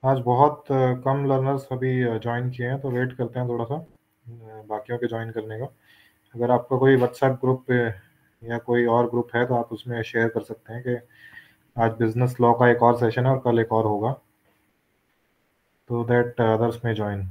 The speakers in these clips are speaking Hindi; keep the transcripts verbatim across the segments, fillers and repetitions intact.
आज बहुत अ, कम लर्नर्स अभी ज्वाइन किए हैं, तो वेट करते हैं थोड़ा सा अ, बाकियों के ज्वाइन करने का। अगर आपका कोई व्हाट्सएप ग्रुप पे या कोई और ग्रुप है तो आप उसमें शेयर कर सकते हैं कि आज बिजनेस लॉ का एक और सेशन है और कल एक और होगा, तो दैट अदर्स में ज्वाइन।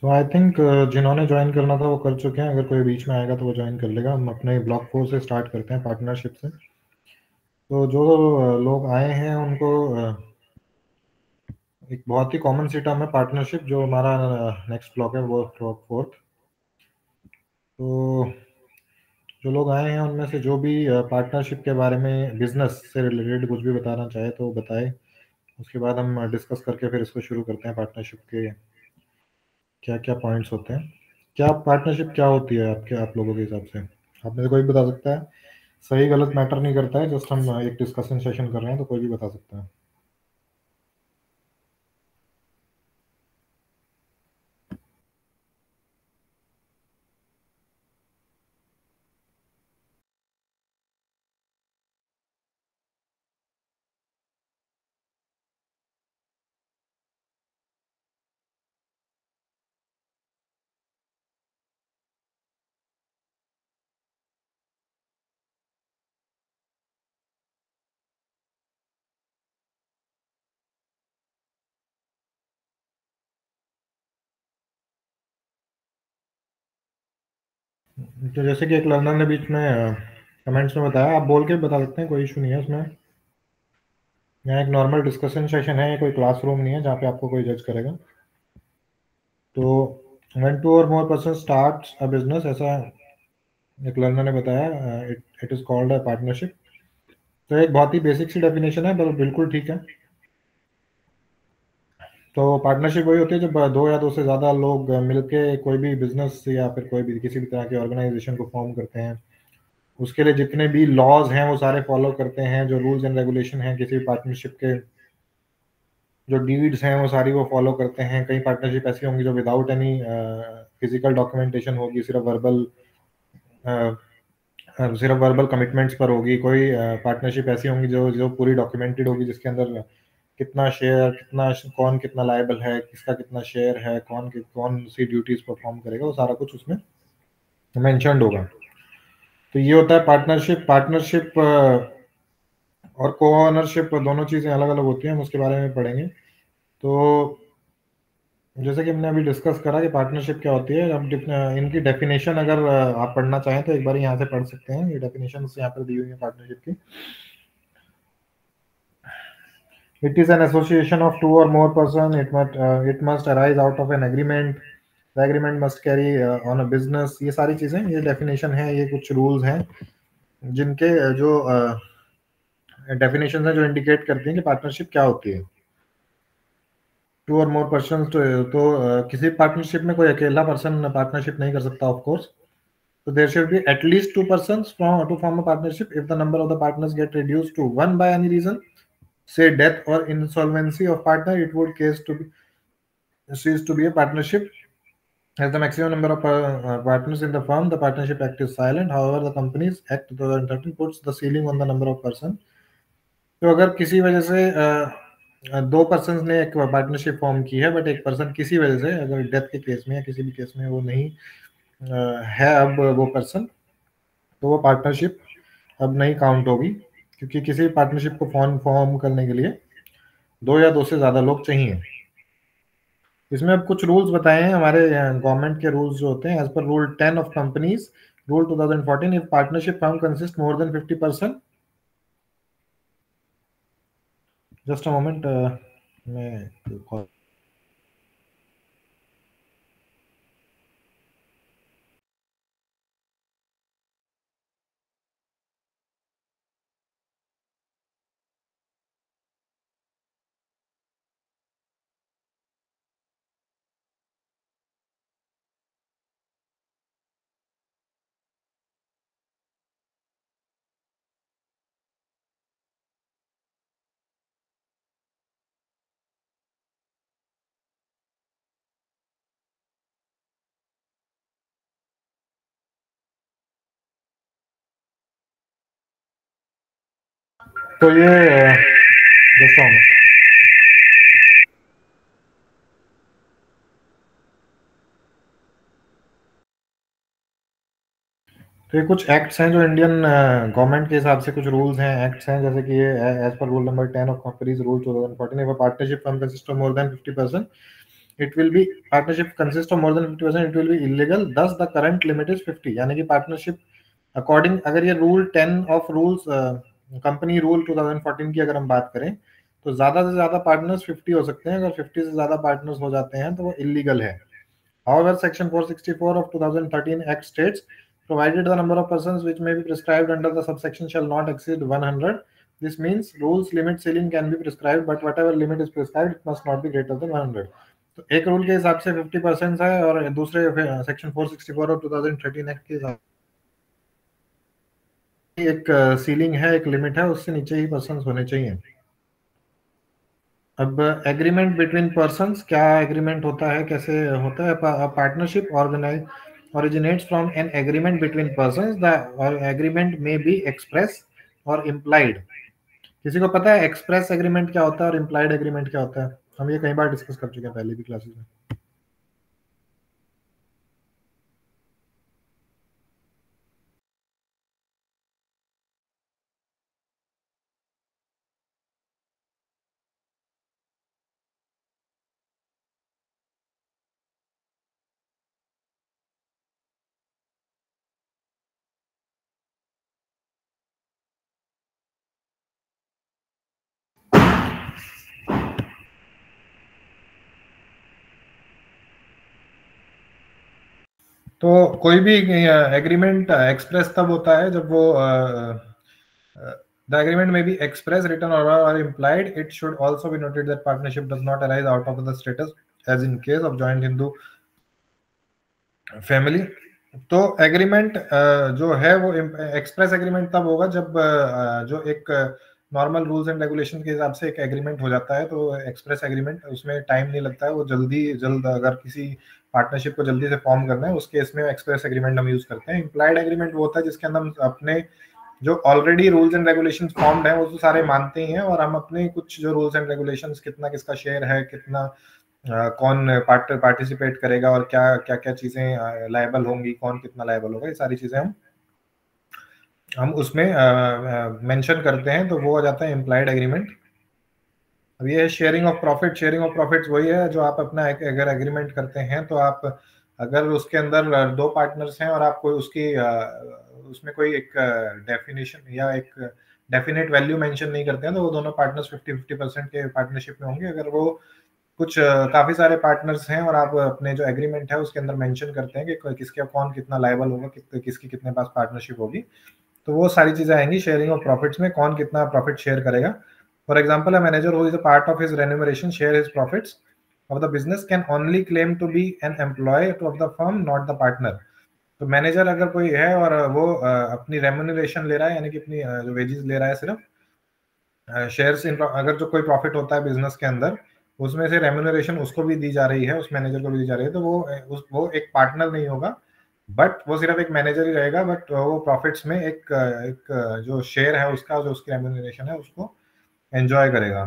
सो आई थिंक जिन्होंने ज्वाइन करना था वो कर चुके हैं, अगर कोई बीच में आएगा तो वो ज्वाइन कर लेगा। हम अपने ब्लॉग फोर से स्टार्ट करते हैं, पार्टनरशिप से। तो जो uh, लोग आए हैं उनको uh, एक बहुत ही कॉमन सी टर्म है पार्टनरशिप, जो हमारा नेक्स्ट ब्लॉग है वो ब्लॉग फोर्थ। तो जो लोग आए हैं उनमें से जो भी पार्टनरशिप के बारे में, बिजनेस से रिलेटेड कुछ भी बताना चाहे तो बताए। उसके बाद हम डिस्कस करके फिर इसको शुरू करते हैं। पार्टनरशिप के क्या क्या पॉइंट्स होते हैं, क्या पार्टनरशिप क्या होती है आपके आप लोगों के हिसाब से? आप में से कोई भी बता सकता है? सही गलत मैटर नहीं करता है, जस्ट हम एक डिस्कशन सेशन कर रहे हैं, तो कोई भी बता सकता है। तो जैसे कि एक लर्नर ने बीच में कमेंट्स में बताया, आप बोल के बता सकते हैं, कोई इशू नहीं है उसमें। यहाँ एक नॉर्मल डिस्कशन सेशन है, कोई क्लासरूम नहीं है जहाँ पे आपको कोई जज करेगा। तो when two or more person starts a business, ऐसा एक लर्नर ने बताया, it it is called a partnership. तो एक बहुत ही बेसिक सी डेफिनेशन है, पर बिल्कुल ठीक है। तो पार्टनरशिप वही होती है जब दो या दो से ज़्यादा लोग मिलके कोई भी बिजनेस या फिर कोई भी किसी भी तरह के ऑर्गेनाइजेशन को फॉर्म करते हैं। उसके लिए जितने भी लॉज हैं वो सारे फॉलो करते हैं, जो रूल्स एंड रेगुलेशन हैं किसी भी पार्टनरशिप के, जो डीड्स हैं वो सारी वो फॉलो करते हैं। कई पार्टनरशिप ऐसी होंगी जो विदाउट एनी फिजिकल डॉक्यूमेंटेशन होगी, सिर्फ वर्बल सिर्फ वर्बल कमिटमेंट्स पर होगी। कोई पार्टनरशिप ऐसी होंगी जो जो पूरी डॉक्यूमेंटेड होगी, जिसके अंदर कितना शेयर, कितना कौन कितना लायबल है, किसका कितना शेयर है, कौन कौन सी ड्यूटीज परफॉर्म करेगा, वो सारा कुछ उसमें मेंशन्ड होगा। तो ये होता है पार्टनरशिप। पार्टनरशिप और को ओनरशिप दोनों चीज़ें अलग अलग होती हैं, हम उसके बारे में पढ़ेंगे। तो जैसे कि हमने अभी डिस्कस करा कि पार्टनरशिप क्या होती है, हम इनकी डेफिनेशन अगर आप पढ़ना चाहें तो एक बार यहाँ से पढ़ सकते हैं। ये डेफिनेशन यहाँ पर दी हुई है पार्टनरशिप की। It is an association of two or more person. It must uh, it must arise out of an agreement. The agreement must carry uh, on a business. ये सारी चीजें, ये डेफिनेशन है, ये कुछ रूल्स हैं जिनके जो डेफिनेशन है जो इंडिकेट करती हैं कि पार्टनरशिप क्या होती है। टू और मोर पर्सन, तो, तो uh, किसी पार्टनरशिप में कोई अकेला पर्सन पार्टनरशिप नहीं कर सकता, of course. So there should be at least two persons from to form a partnership. If the number of the partners get reduced to one by any reason, say death or insolvency of partner, it would case to be cease to be a partnership. As the maximum number of uh, partners in the firm, the partnership act is silent. However, the Companies Act twenty thirteen puts the ceiling on the number of person. तो अगर किसी वजह से uh, दो पर्सन ने एक पार्टनरशिप फॉर्म की है, बट एक पर्सन किसी वजह से, अगर डेथ के केस में या किसी भी केस में वो नहीं uh, है अब वो पर्सन, तो वो पार्टनरशिप अब नहीं काउंट होगी, क्योंकि किसी पार्टनरशिप को फॉर्म फॉर्म करने के लिए दो या दो से ज़्यादा लोग चाहिए। इसमें अब कुछ रूल्स बताए हैं हमारे गवर्नमेंट के रूल्स जो होते हैं, as per rule ten of companies rule twenty fourteen, if partnership firm consist more than fifty percent. Just a moment, मैं तो ये जस्ट अ मोमेंट। तो ये कुछ एक्ट्स हैं जो इंडियन गवर्नमेंट के हिसाब से कुछ रूल्स हैं, एक्ट्स हैं, जैसे कि ये as per rule number ten of companies rule twenty fourteen, if a partnership firm consist of more than fifty percent, it will be partnership consists of more than fifty percent, it will be illegal. Thus the current limit is fifty. यानी कि पार्टनरशिप अकॉर्डिंग, अगर ये rule ten of rules, company rule twenty fourteen की अगर हम बात करें, तो ज्यादा से ज्यादा पार्टनर्स फिफ्टी हो सकते हैं. अगर फिफ्टी से ज्यादा पार्टनर्स हो जाते हैं तो वो इलीगल है. However, Section four sixty-four of twenty thirteen Act states, provided the number of persons which may be prescribed under the subsection shall not exceed one hundred. This means rules limit ceiling can be prescribed, but whatever limit is prescribed, it must not be greater than one hundred. तो एक रूल के हिसाब से फिफ्टी परसेंट है, और दूसरे सेक्शन फोर सिक्सटी फोर और ट्वेंटी थर्टीन एक्ट के हिसाब एक सीलिंग है, एक लिमिट है, उससे नीचे ही पर्सन होने चाहिए. अब एग्रीमेंट बिटवीन पर्सन्स, क्या एग्रीमेंट होता है, कैसे होता है? Partnership organize originates from an agreement between persons. The agreement may be express or implied. किसी को पता है एक्सप्रेस एग्रीमेंट क्या होता है और इम्प्लाइड एग्रीमेंट क्या होता है? हम ये कई बार डिस्कस कर चुके हैं पहले भी क्लासेस में. तो कोई भी एग्रीमेंट एक्सप्रेस तब होता है जब वो द एग्रीमेंट में बी एक्सप्रेस, रिटन और implied. It should also be noted that partnership does not arise out of the status as in case of joint Hindu family. तो एग्रीमेंट जो है वो एक्सप्रेस एग्रीमेंट तब होगा जब जो एक नॉर्मल रूल्स एंड रेगुलेशन के हिसाब से एक एग्रीमेंट हो जाता है. तो एक्सप्रेस एग्रीमेंट, उसमें टाइम नहीं लगता है, वो जल्दी जल्द अगर किसी पार्टनरशिप को जल्दी से फॉर्म करना है उस केस में एक्सप्रेस एग्रीमेंट हम यूज करते हैं. इम्प्लाइड एग्रीमेंट वो होता है जिसके अंदर हम अपने जो already rules and regulation formed है वो तो सारे मानते ही हैं, और हम अपने कुछ जो रूल्स एंड रेगुलेशंस, कितना किसका शेयर है, कितना Uh, कौन पार्ट पार्टिसिपेट करेगा और क्या क्या क्या चीजें लायबल होंगी, कौन कितना लायबल होगा, ये सारी चीजें हम हम उसमें मेंशन करते हैं. तो वो हो जाता है इम्प्लाइड एग्रीमेंट. अब ये sharing of profit. Sharing of profits वही है जो आप अपना अगर एग्रीमेंट करते हैं तो आप अगर उसके अंदर दो पार्टनर्स हैं और आप कोई उसकी उसमें कोई एक डेफिनेशन या एक डेफिनेट वैल्यू मेंशन नहीं करते हैं तो वो दोनों पार्टनर्स फिफ्टी फिफ्टी परसेंट के पार्टनरशिप में होंगे. अगर वो कुछ काफी सारे पार्टनर्स हैं और आप अपने जो एग्रीमेंट है उसके अंदर मेंशन करते हैं कि किसके कौन कितना लायबल होगा, कि, किसकी कितने पास पार्टनरशिप होगी, तो वो सारी चीजें आएंगी शेयरिंग ऑफ प्रॉफिट्स में. कौन कितना प्रॉफिट शेयर करेगा. For example, a manager who is a part of his remuneration share his profits of the business can only claim to be an employ of the firm, not the partner. तो मैनेजर अगर कोई है और वो अपनी रेम्यूनरेशन ले रहा है, यानी कि अपनी जो वेजेस ले रहा है, सिर्फ शेयर्स, अगर जो कोई प्रॉफिट होता है बिजनेस के अंदर उसमें से रेम्यूनरेशन उसको भी दी जा रही है, उस मैनेजर को भी दी जा रही है, तो वो उस वो एक पार्टनर नहीं होगा, बट वो सिर्फ एक मैनेजर ही रहेगा. बट वो प्रॉफिट्स में एक एक जो शेयर है उसका, जो उसकी रेम्यूनरेशन है, उसको एंजॉय करेगा.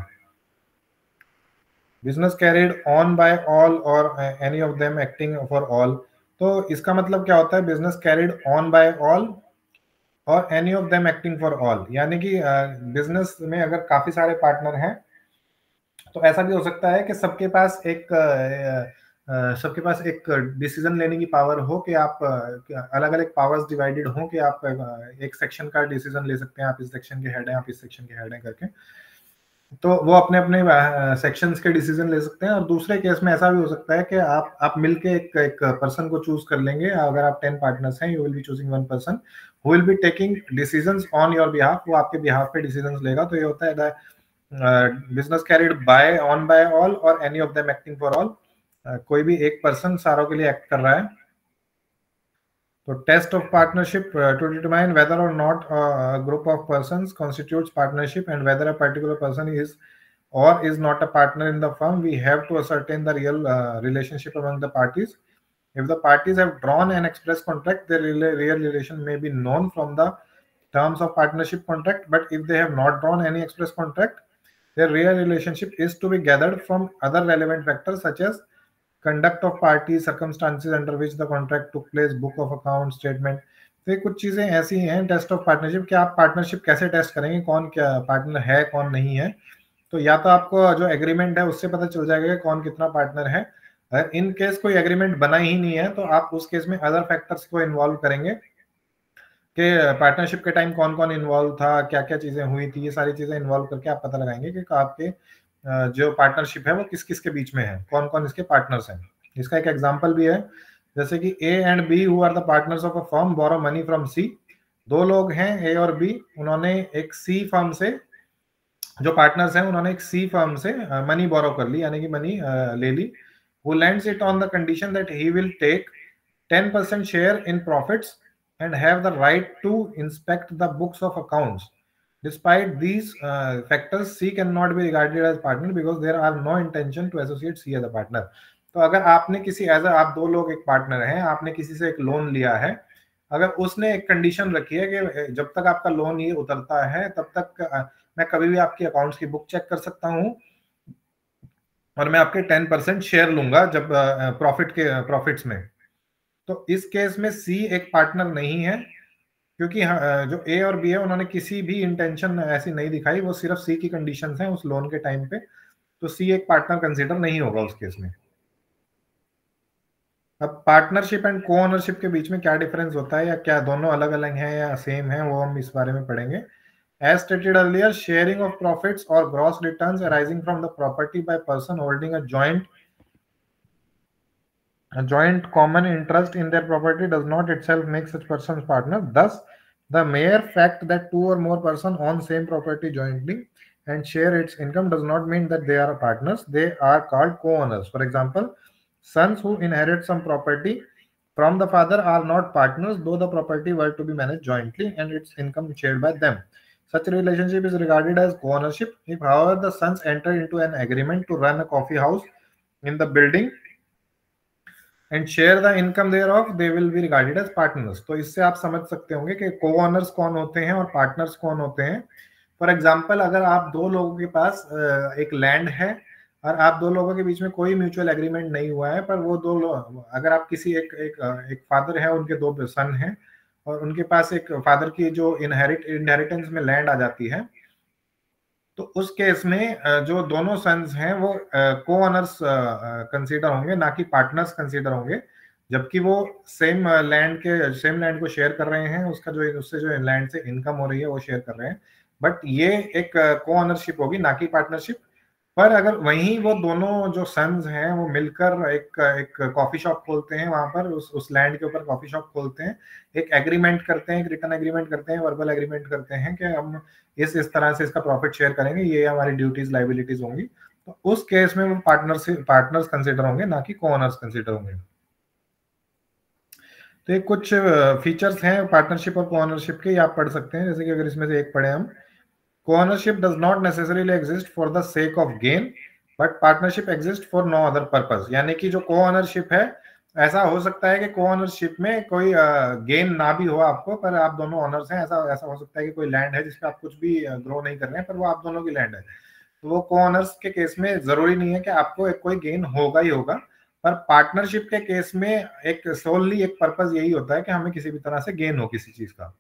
Business carried on by all और any of them acting for all. तो इसका मतलब क्या होता है? Business carried on by all और any of them acting for all, यानी कि बिजनेस में अगर काफी सारे पार्टनर हैं तो ऐसा भी हो सकता है कि सबके पास एक सबके पास एक डिसीजन लेने की पावर हो, कि आप अलग अलग पावर्स डिवाइडेड हो, कि आप एक सेक्शन का डिसीजन ले सकते हैं, आप इस सेक्शन के हेड हैं, आप इस सेक्शन के हेड हैं करके, तो वो अपने अपने सेक्शंस के डिसीजन ले सकते हैं. और दूसरे केस में ऐसा भी हो सकता है कि आप आप मिलके एक एक पर्सन को चूज कर लेंगे. अगर आप टेन पार्टनर्स हैं, you will be choosing one person who will be taking decisions on your behalf. वो आपके बिहाफ पे डिसीजंस लेगा. तो ये होता है business carried by on by all और any of them acting for all. कोई भी एक पर्सन सारों के लिए एक्ट कर रहा है. तो test of partnership to determine whether or not group of persons constitutes partnership and whether a particular person is or is not a partner in the firm, we have to ascertain the real uh, relationship among the parties. If the parties have drawn an express contract, their real relation may be known from the terms of partnership contract, but if they have not drawn any express contract, their real relationship is to be gathered from other relevant factors such as conduct of parties, circumstances under which the contract took place, book of account, statement. तो ये कुछ चीजें ऐसी हैं टेस्ट ऑफ पार्टनरशिप कि आप पार्टनरशिप कैसे टेस्ट करेंगे, कौन क्या पार्टनर है, कौन नहीं है. तो या तो आपको जो एग्रीमेंट है उससे पता चल जाएगा कि कौन कितना पार्टनर है. अगर इन केस कोई एग्रीमेंट बना ही नहीं है तो आप उस केस में अदर फैक्टर्स को इन्वॉल्व करेंगे कि पार्टनरशिप के टाइम कौन कौन इन्वॉल्व था, क्या क्या चीजें हुई थी, ये सारी चीजें इन्वॉल्व करके आप पता लगाएंगे कि आपके जो पार्टनरशिप है वो किस किस के बीच में है, कौन कौन इसके पार्टनर्स हैं। इसका एक एग्जांपल भी है, जैसे कि A and B who are the partners of a firm borrow money from C. दो लोग हैं ए और बी, उन्होंने एक सी फर्म से, जो पार्टनर्स हैं उन्होंने एक सी फर्म से मनी बोरो कर ली, यानी कि मनी ले ली। who lends it on the condition that he will take ten percent share in profits and have the right to inspect the books of accounts. Despite these uh, factors, C cannot be regarded as partner because there are no intention to associate C as a partner. तो अगर आपने किसी एज आप दो लोग एक पार्टनर हैं, आपने किसी से एक लोन लिया है, अगर उसने एक कंडीशन रखी है कि जब तक आपका लोन ये उतरता है तब तक मैं कभी भी आपकी अकाउंट्स की बुक चेक कर सकता हूं और मैं आपके टेन परसेंट शेयर लूंगा जब प्रॉफिट के प्रॉफिट्स में, तो इस केस में सी एक पार्टनर नहीं है, क्योंकि जो ए और बी है उन्होंने किसी भी इंटेंशन ऐसी नहीं दिखाई, वो सिर्फ सी की कंडीशंस हैं उस लोन के टाइम पे, तो सी एक पार्टनर कंसीडर नहीं होगा उस केस में। अब पार्टनरशिप एंड को ओनरशिप के बीच में क्या डिफरेंस होता है, या क्या दोनों अलग अलग हैं या सेम है, वो हम इस बारे में पढ़ेंगे। As stated earlier, sharing of profits or gross returns arising from the property by person holding a joint a joint common interest in their property does not itself make such persons partner. Thus, the mere fact that two or more persons own same property jointly and share its income does not mean that they are partners. They are called co-owners. For example, sons who inherit some property from the father are not partners, though the property were to be managed jointly and its income shared by them. Such a relationship is regarded as co-ownership. If, however, the sons enter into an agreement to run a coffee house in the building and share the income thereof, they will be regarded as partners. तो इससे आप समझ सकते होंगे कि co-owners कौन होते हैं और partners कौन होते हैं। फॉर एग्जाम्पल, अगर आप दो लोगों के पास एक लैंड है और आप दो लोगों के बीच में कोई म्यूचुअल एग्रीमेंट नहीं हुआ है, पर वो दो लोग, अगर आप किसी एक एक एक फादर है, उनके दो सन हैं और उनके पास एक फादर की जो इनहेरिट इनहेरिटेंस में लैंड आ जाती है, तो उस केस में जो दोनों सन्स हैं वो को ओनर्स कंसीडर होंगे, ना कि पार्टनर्स कंसीडर होंगे, जबकि वो सेम लैंड के सेम लैंड को शेयर कर रहे हैं, उसका जो उससे जो लैंड से इनकम हो रही है वो शेयर कर रहे हैं, बट ये एक को ओनरशिप होगी, ना कि पार्टनरशिप। पर अगर वहीं वो दोनों जो सन्स हैं वो मिलकर एक एक कॉफी शॉप खोलते हैं, वहां पर उस उस लैंड के ऊपर कॉफी शॉप खोलते हैं, एक एग्रीमेंट करते हैं, एक रिटर्न एग्रीमेंट करते हैं, वर्बल एग्रीमेंट करते हैं कि हम इस इस तरह से इसका प्रॉफिट शेयर करेंगे, ये हमारी ड्यूटीज लाइबिलिटीज होंगी, तो उस केस में वो पार्टनर्स पार्टनर्स कंसिडर होंगे, ना कि को-ओनर्स कंसिडर होंगे। तो ये कुछ फीचर्स हैं पार्टनरशिप और को-ओनरशिप के, आप पढ़ सकते हैं। जैसे कि अगर इसमें से एक पढ़े हम, Co-ownership does not necessarily exist for the sake of gain, but partnership exists for no other purpose. यानी कि जो co-ownership है, ऐसा हो सकता है कि co-ownership में कोई गेन uh, ना भी हो आपको, पर आप दोनों ओनर्स हैं। ऐसा ऐसा हो सकता है कि कोई लैंड है जिसपे आप कुछ भी ग्रो नहीं कर रहे हैं, पर वो आप दोनों की लैंड है, तो वो co-owners के केस में जरूरी नहीं है कि आपको एक कोई गेन होगा ही होगा, पर पार्टनरशिप के केस में एक सोलली एक पर्पज यही होता है कि हमें किसी भी तरह से गेन हो किसी चीज का।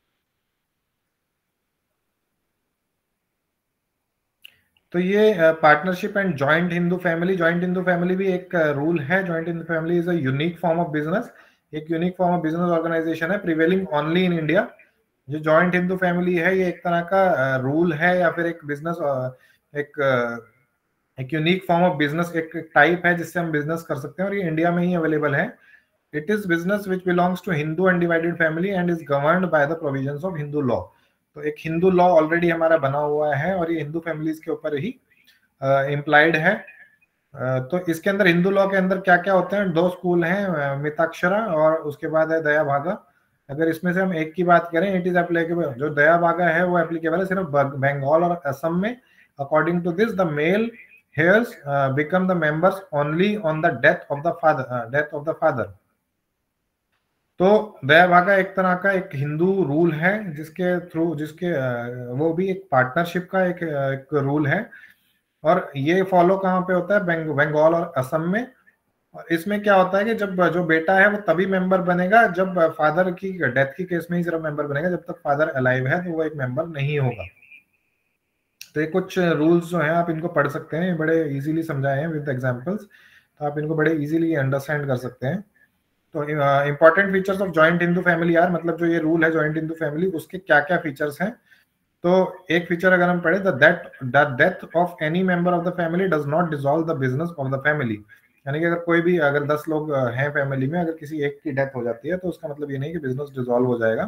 तो ये partnership and joint Hindu family, joint Hindu family भी एक रूल uh, है। Joint Hindu family is a unique form of business, एक unique form of business organisation है, प्रिवेलिंग ओनली इन इंडिया। जो जॉइंट हिंदू फैमिली है ये एक तरह का रूल uh, है या फिर एक बिजनेस uh, एक uh, एक यूनिक फॉर्म ऑफ बिजनेस, एक टाइप है जिससे हम बिजनेस कर सकते हैं, और ये इंडिया में ही अवेलेबल है। It is business which belongs to Hindu undivided family and is governed by the provisions of Hindu law. तो एक हिंदू लॉ ऑलरेडी हमारा बना हुआ है और ये हिंदू फैमिलीज के ऊपर ही इम्प्लाइड uh, है। uh, तो इसके अंदर हिंदू लॉ के अंदर क्या क्या होते हैं, दो स्कूल हैं, मिताक्षरा और उसके बाद है दया भागा। अगर इसमें से हम एक की बात करें, इट इज एप्लीकेबल, जो दया भागा है वो एप्लीकेबल है सिर्फ बंगाल और असम में। According to this the male heirs become the members only on the death of the father death of the father. तो दया भागा एक तरह का एक हिंदू रूल है जिसके थ्रू जिसके वो भी एक पार्टनरशिप का एक, एक रूल है, और ये फॉलो कहाँ पे होता है, बंगाल और असम में। और इसमें क्या होता है कि जब जो बेटा है वो तभी मेंबर बनेगा जब फादर की डेथ की केस में ही सिर्फ मेंबर बनेगा, जब तक फादर अलाइव है तो वो एक मेंबर नहीं होगा। तो ये कुछ रूल्स जो हैं आप इनको पढ़ सकते हैं, बड़े इजीली समझाए हैं विद एग्जांपल्स। तो आप इनको बड़े इजीली अंडरस्टैंड कर सकते हैं। तो important features of joint Hindu family यार, मतलब जो ये रूल है जॉइंट हिंदू फैमिली, उसके क्या क्या फीचर्स हैं। तो एक फीचर अगर हम पढ़े, the that the death of any member of the family does not dissolve the business of the family. यानी कि अगर कोई भी, अगर दस लोग हैं फैमिली में, अगर किसी एक की डेथ हो जाती है तो उसका मतलब ये नहीं कि बिजनेस डिसॉल्व हो जाएगा।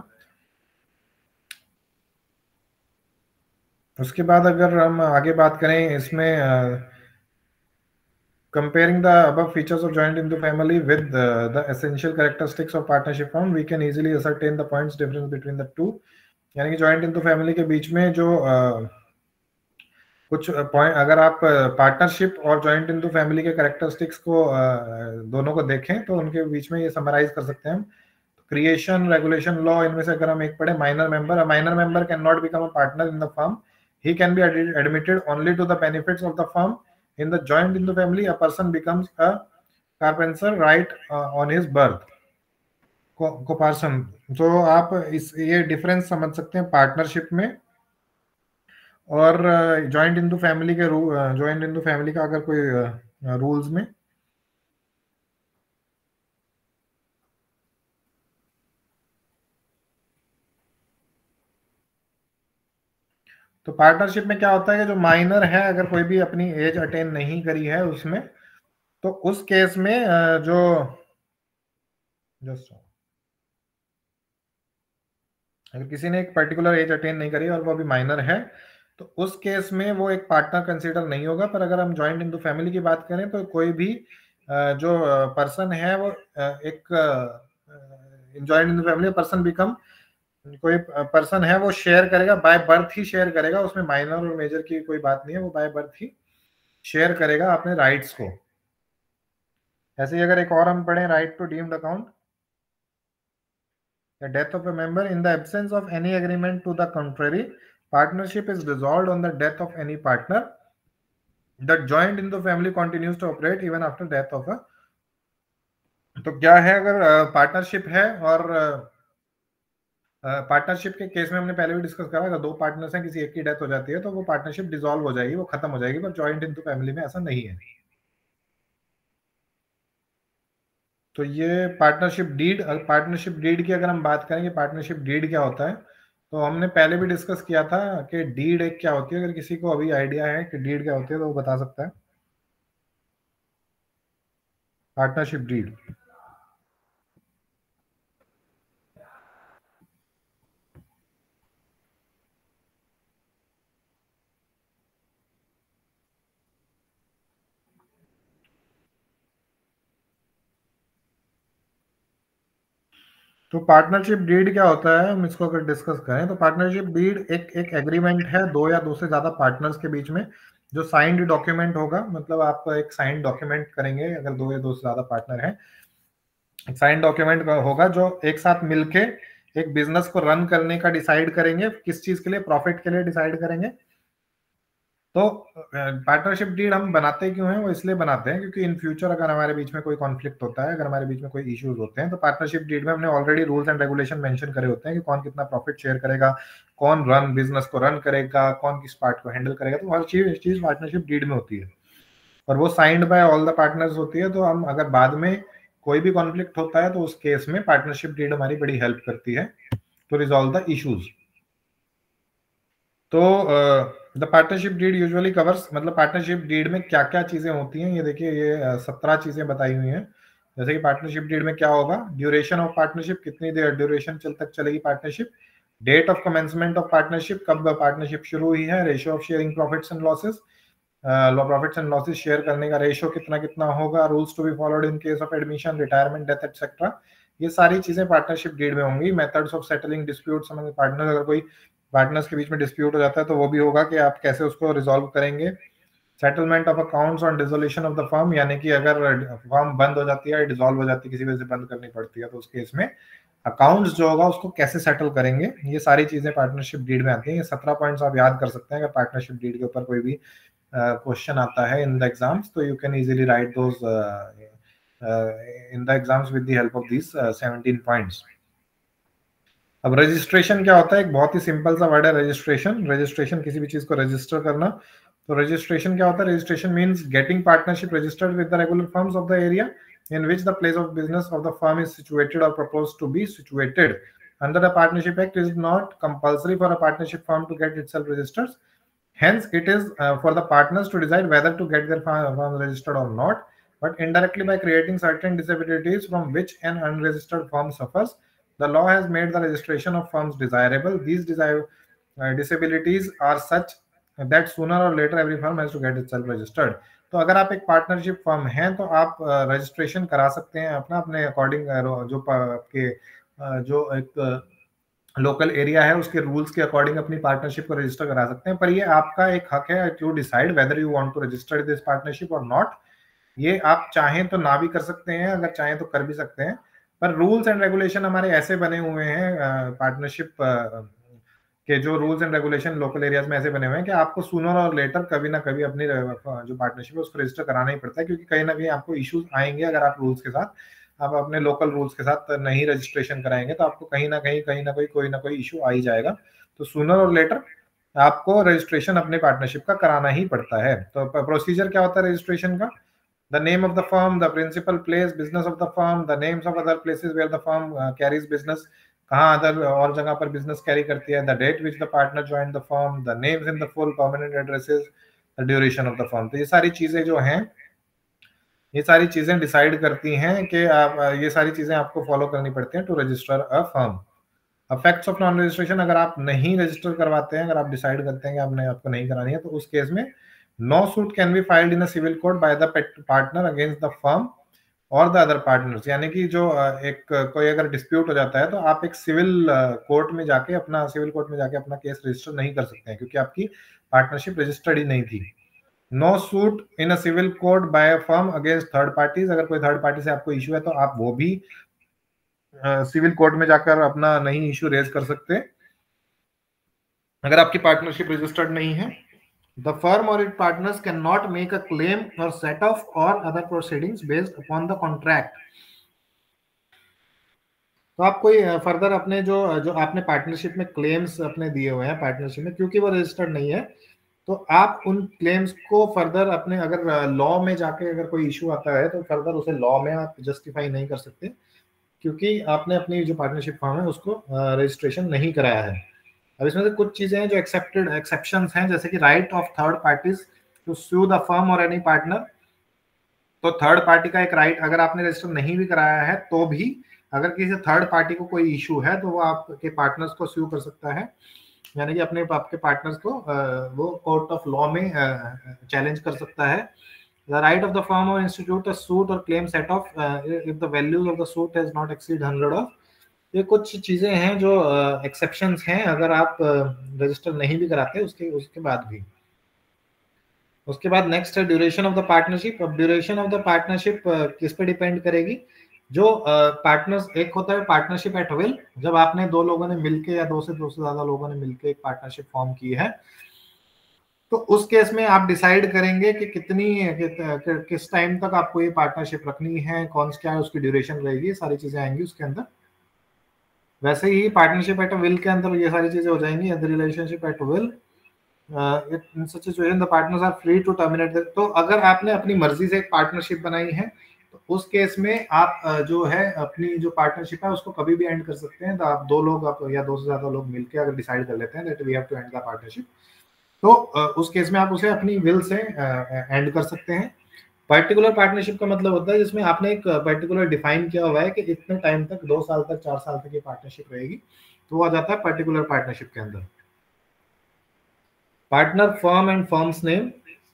उसके बाद अगर हम आगे बात करें इसमें, comparing the above features of joint into family with uh, the essential characteristics of partnership firm, we can easily ascertain the points difference between the two। यानी कि joint into family के बीच में जो uh, कुछ पॉइंट, अगर आप पार्टनरशिप और जॉइंट इनटू फैमिली के कैरेक्टरिस्टिक्स को दोनों को देखें तो उनके बीच में ये समराइज कर सकते हैं हम। क्रिएशन, रेगुलेशन, लॉ, इनमें से अगर हम एक पढ़े, minor member, a minor member can not become a partner in the firm, he can be admitted only to the benefits of the firm. In the joint Hindu family, a person becomes a coparcener right on his birth coparcener. तो आप इस ये डिफरेंस समझ सकते हैं पार्टनरशिप में और जॉइंट हिंदू फैमिली के रूल, जॉइंट हिंदू फैमिली का अगर कोई रूल्स में। तो पार्टनरशिप में क्या होता है कि जो माइनर है, अगर कोई भी अपनी एज अटेन नहीं करी है उसमें, तो उस केस में जो जस्ट अगर किसी ने एक पर्टिकुलर एज अटेन नहीं करी और वो अभी माइनर है, तो उस केस में वो एक पार्टनर कंसीडर नहीं होगा। पर अगर हम जॉइंट हिंदू फैमिली की बात करें तो कोई भी जो पर्सन है वो एक joint Hindu family person become, कोई पर्सन है वो शेयर करेगा, बाय बर्थ ही शेयर करेगा, उसमें माइनर और मेजर की कोई बात नहीं है, वो बाय बर्थ ही शेयर करेगा अपने राइट्स को। ऐसे ही अगर एक और हम पढ़ें, right to deemed account, the death of a member in the absence of any agreement to the contrary, partnership is dissolved on the death of any partner, the joint in the family continues to operate even after death of a। तो क्या है, अगर पार्टनरशिप है और पार्टनरशिप uh, के केस में हमने पहले भी डिस्कस करा, अगर दो पार्टनर्स हैं, किसी एक की डेथ हो जाती है तो वो पार्टनरशिप डिसॉल्व हो जाएगी, वो खत्म हो जाएगी। पर जॉइंट इन फैमिली में ऐसा नहीं है। तो ये पार्टनरशिप डीड, पार्टनरशिप डीड की अगर हम बात करें कि पार्टनरशिप डीड क्या होता है, तो हमने पहले भी डिस्कस किया था कि डीड एक क्या होती है। अगर किसी को अभी आइडिया है कि डीड क्या होती है तो वो बता सकता है। पार्टनरशिप डीड, तो पार्टनरशिप डीड क्या होता है, हम इसको अगर डिस्कस करें तो पार्टनरशिप डीड एक एक एग्रीमेंट है दो या दो से ज्यादा पार्टनर्स के बीच में, जो साइंड डॉक्यूमेंट होगा। मतलब आप एक साइंड डॉक्यूमेंट करेंगे अगर दो या दो से ज्यादा पार्टनर हैं, एक साइंड डॉक्यूमेंट होगा जो एक साथ मिलके एक बिजनेस को रन करने का डिसाइड करेंगे। किस चीज के लिए, प्रॉफिट के लिए डिसाइड करेंगे। तो पार्टनरशिप डीड हम बनाते क्यों हैं, वो इसलिए बनाते हैं क्योंकि इन फ्यूचर अगर हमारे बीच में कोई कॉन्फ्लिक्ट होता है, अगर हमारे बीच में कोई इश्यूज होते हैं, तो पार्टनरशिप डीड में हमने already rules and regulation mention करे होते हैं कि कौन कितना प्रॉफिट शेयर करेगा, कौन रन बिजनेस को रन करेगा, कौन किस पार्ट को हैंडल करेगा। तो हर चीज चीज पार्टनरशिप डीड में होती है और वो signed by all the partners होती है। तो हम अगर बाद में कोई भी कॉन्फ्लिक्ट होता है तो उस केस में पार्टनरशिप डीड हमारी बड़ी हेल्प करती है टू रिजॉल्व द इश्यूज। तो the partnership deed usually covers, मतलब पार्टनरशिप डीड में क्या क्या चीजें होती हैं, ये देखिए ये सत्रह चीजें बताई हुई हैं। जैसे कि पार्टनरशिप डीड में क्या होगा, ड्यूरेशन ऑफ पार्टनरशिप, कितनी देर ड्यूरेशन चल तक चलेगी partnership, date of commencement of partnership, कब पार्टनरशिप शुरू हुई है, ratio of sharing profits and losses, profits and losses share करने का रेशियो कितना कितना होगा, rules to be followed in case of admission, retirement, death etcetera. ये सारी चीजें पार्टनरशिप डीड में होंगी। Methods of settling disputes among partners, अगर कोई पार्टनर्स के बीच में डिस्प्यूट हो जाता है तो वो भी होगा कि आप कैसे उसको रिजॉल्व करेंगे। Settlement of accounts on dissolution of the firm, यानी कि अगर फर्म बंद हो जाती है, डिसॉल्व हो जाती है, किसी वजह से बंद करनी पड़ती है, तो उस केस में अकाउंट्स जो होगा उसको कैसे सेटल करेंगे। ये सारी चीजें पार्टनरशिप डीड में आती हैं। ये सत्रह पॉइंट्स आप याद कर सकते हैं। अगर पार्टनरशिप डीड के ऊपर कोई भी क्वेश्चन uh, आता है इन द एग्जाम्स, तो you can easily write those in the exams with the help of this seventeen points. अब रजिस्ट्रेशन क्या होता है, एक बहुत ही सिंपल सा वर्ड है रजिस्ट्रेशन। रजिस्ट्रेशन किसी भी चीज को रजिस्टर करना। तो रजिस्ट्रेशन क्या होता है? Registration means getting partnership registered with the regular firms of the area in which the place of business of the firm is situated or proposed to be situated. Under the Partnership Act, it is not compulsory for a partnership firm to get itself registered. Hence, it is uh, for the partners to decide whether to get their firm registered or not. But indirectly, by creating certain disabilities from which an unregistered firm suffers, the law has made the registration of firms desirable. These desire, uh, disabilities are such that sooner or later every firm has to get itself registered. तो अगर आप एक पार्टनरशिप फर्म हैं तो आप रजिस्ट्रेशन करा सकते हैं अपना अपने अकॉर्डिंग, जो आपके जो एक लोकल एरिया है उसके रूल्स के अकॉर्डिंग अपनी पार्टनरशिप को रजिस्टर करा सकते हैं। पर ये आपका एक हक है to decide whether you want to register this partnership or not. ये आप चाहें तो ना भी कर सकते हैं, अगर चाहें तो कर भी सकते हैं। पर रूल्स एंड रेगुलेशन हमारे ऐसे बने हुए हैं, पार्टनरशिप के जो rules and regulation local areas में ऐसे बने हुए हैं कि आपको सूनर और लेटर कभी ना कभी अपनी जो पार्टनरशिप है उसको रजिस्टर कराना ही पड़ता है, क्योंकि कहीं ना कहीं आपको इश्यूज आएंगे। अगर आप रूल्स के साथ, आप अपने लोकल रूल्स के साथ नहीं रजिस्ट्रेशन कराएंगे तो आपको कहीं ना कहीं कहीं ना कोई कोई ना कोई इशू आ ही जाएगा। तो सूनर और लेटर आपको रजिस्ट्रेशन अपने पार्टनरशिप का कराना ही पड़ता है। तो प्रोसीजर क्या होता है रजिस्ट्रेशन का? The name of the firm, the principal place business of the firm, the names of other places where the firm carries business, कहाँ अदर और जगह पर बिजनेस कैरी करती है, the date which the partner join the firm, the names in the full permanent addresses, the duration of the firm. तो ये सारी चीजें जो हैं, ये सारी चीजें डिसाइड करती हैं कि आप, ये सारी चीजें आपको फॉलो करनी पड़ती हैं to register a firm. Effects of non registration, अगर आप नहीं रजिस्टर करवाते हैं, अगर आप डिसाइड करते हैं कि आपने आपको नहीं करानी है, तो उस केस में no suit can be filed in a civil court by the partner against the firm or the other partners. यानी कि जो एक कोई अगर डिस्प्यूट हो जाता है तो आप एक सिविल कोर्ट में जाके अपना सिविल कोर्ट में जाके अपना केस रजिस्टर नहीं कर सकते हैं, क्योंकि आपकी पार्टनरशिप रजिस्टर्ड ही नहीं थी। No suit in a civil court by a firm against third parties, अगर कोई थर्ड पार्टी से आपको इशू है तो आप वो भी सिविल कोर्ट में जाकर अपना नहीं इशू रेज कर सकते अगर आपकी पार्टनरशिप रजिस्टर्ड नहीं है। The firm or its partners cannot make a claim or set off or other proceedings based upon the contract. तो आप कोई फर्दर अपने जो जो आपने पार्टनरशिप में क्लेम्स अपने दिए हुए हैं पार्टनरशिप में, क्योंकि वो रजिस्टर्ड नहीं है, तो आप उन क्लेम्स को फर्दर अपने अगर लॉ में जाके अगर कोई इशू आता है तो फर्दर उसे लॉ में आप जस्टिफाई नहीं कर सकते, क्योंकि आपने अपनी जो पार्टनरशिप फर्म है उसको रजिस्ट्रेशन नहीं कराया है। अब इसमें से कुछ चीजें हैं जो एक्सेप्टेड एक्सेप्शंस हैं, जैसे कि right of third parties to sue the firm or any partner. तो थर्ड पार्टी का एक राइट, अगर आपने रजिस्टर नहीं भी कराया है तो भी अगर किसी थर्ड पार्टी को कोई इशू है तो वो आपके पार्टनर्स को सू कर सकता है, यानी कि अपने आपके पार्टनर्स को वो कोर्ट ऑफ लॉ में चैलेंज कर सकता है। The right of the firm or institute a suit or claim set off uh, if the values of the suit has not exceed hundred of। ये कुछ चीजें हैं जो एक्सेप्शंस uh, हैं अगर आप रजिस्टर uh, नहीं भी कराते उसके उसके बाद भी। उसके बाद नेक्स्ट है ड्यूरेशन ऑफ द पार्टनरशिप। अब ड्यूरेशन ऑफ द पार्टनरशिप किस पे डिपेंड करेगी? जो पार्टनर्स uh, एक होता है पार्टनरशिप एट विल, जब आपने दो लोगों ने मिलके या दो से दो से ज्यादा लोगों ने मिलके एक पार्टनरशिप फॉर्म की है, तो उस केस में आप डिसाइड करेंगे कि कितनी कि, कि, किस टाइम तक आपको ये पार्टनरशिप रखनी है, कौन क्या है उसकी ड्यूरेशन रहेगी, सारी चीजें आएंगी उसके अंदर। वैसे ही पार्टनरशिप एट विल के अंदर ये सारी चीजें हो जाएंगी। The relationship at will in such situation the partners are free to terminate. तो अगर आपने अपनी मर्जी से एक पार्टनरशिप बनाई है तो उस केस में आप जो है अपनी जो पार्टनरशिप है उसको कभी भी एंड कर सकते हैं। तो आप दो लोग आप या दो से ज्यादा लोग मिलकर अगर डिसाइड कर लेते हैं that we have to end the partnership, तो उस केस में आप उसे अपनी विल से एंड कर सकते हैं। पर्टिकुलर पार्टनरशिप का मतलब होता है जिसमें आपने एक पर्टिकुलर डिफाइन किया हुआ है कि इतने टाइम तक, दो साल तक, चार साल तक ये पार्टनरशिप रहेगी, तो वो आ जाता है पर्टिकुलर पार्टनरशिप के अंदर। Partner firm and firm's name,